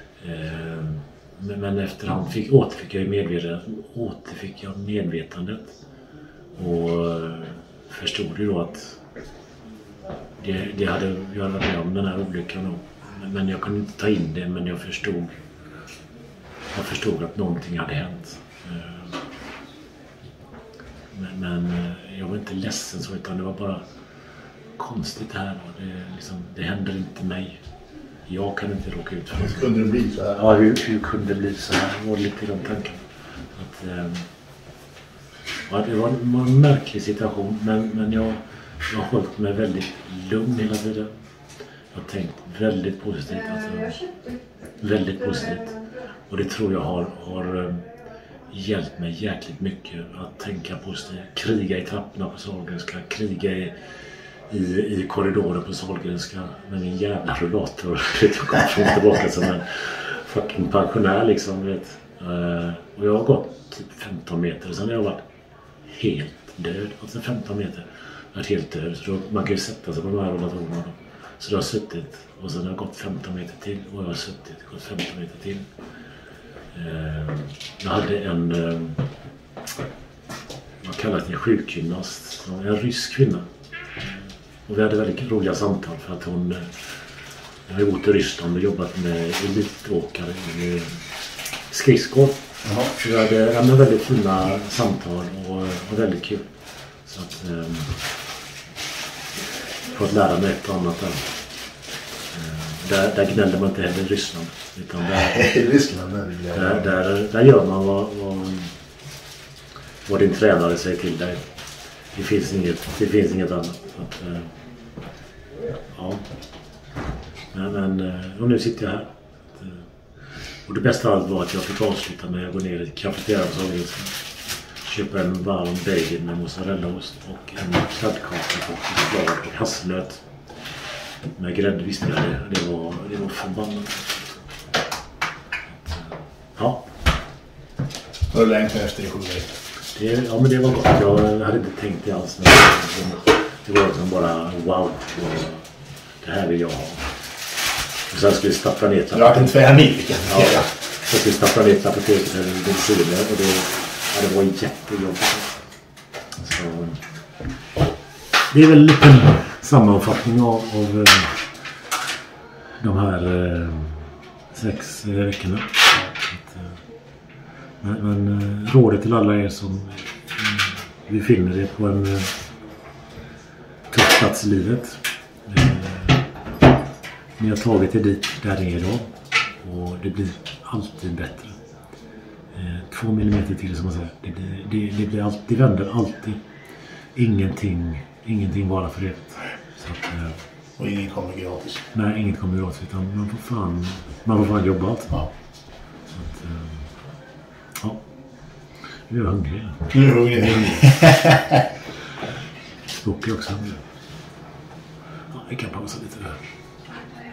Men efterhand återfick jag medvetandet. Och förstod ju då att jag hade varit med om den här olyckan. Men jag kunde inte ta in det, men jag förstod att någonting hade hänt. Men jag var inte ledsen så, utan det var bara konstigt här. Och det händer inte mig. Jag kan inte råka ut för det. Hur kunde det bli så här? Ja, hur kunde det bli så här? Det var lite i de tankarna. Det var en märklig situation, men jag har hållit mig väldigt lugn hela tiden. Jag har tänkt väldigt positivt. Väldigt positivt. Och det tror jag har hjälpt mig jäkligt mycket att tänka positivt. Kriga i trapporna på Sahlgrenska, kriga i korridoren på Sahlgrenska med min jävla rullator. Jag kommer från tillbaka som en fucking pensionär liksom, vet. Och jag har gått typ 15 meter, sen har jag varit helt död. Alltså 15 meter. Jag har varit helt död. Så man kan ju sätta sig på de här rullatorerna. Så jag har suttit och sen har jag gått 15 meter till och jag har gått 15 meter till. Jag hade en vad kallas det, sjukgymnast, en rysk kvinna. Och vi hade väldigt roliga samtal för att hon har bott i Ryssland och jobbat med elitåkare i skridskor. Så vi hade väldigt fina samtal och väldigt kul. Så att fått lära mig ett och annat där gnäller man inte heller i Ryssland. Utan där gör man vad din tränare säger till dig. Det finns inget annat. Ja. Och nu sitter jag här. Och det bästa av allt var att jag fick avsluta med att gå ner i kafeterian på Sahlgrenska. Köpa en varm bagel med mozzarellaost och en kladdkaka på choklad och hasselnöt. Med grädde visste jag det var förbannat. Ja. Var du längtar efter i 7 veckor? Ja, men det var gott. Jag hade inte tänkt det alls. Det var liksom bara wow. Det här vill jag ha. Och sen skulle vi stappa ner Du har en tvärnit. Ja. Sen skulle vi stappa ner apoteket eller bensinen. Och det var jättejobbigt. Så det är väl lite en sammanfattning av de här 6 veckorna. Men rådet till alla er som befinner er på en tuff plats i livet. Ni har tagit er dit där ni är idag. Och det blir alltid bättre. 2 millimeter till som man säger. Det blir alltid, det vänder alltid. Ingenting bara för det. Så att, och ingen kommer gratis. Nej, inget kommer gratis. Utan man får fan jobba allt. Ja. Så att, ja. Nu är jag hungrig. Nu är jag hungrig. Språkig också. Ja, vi kan pausa lite där.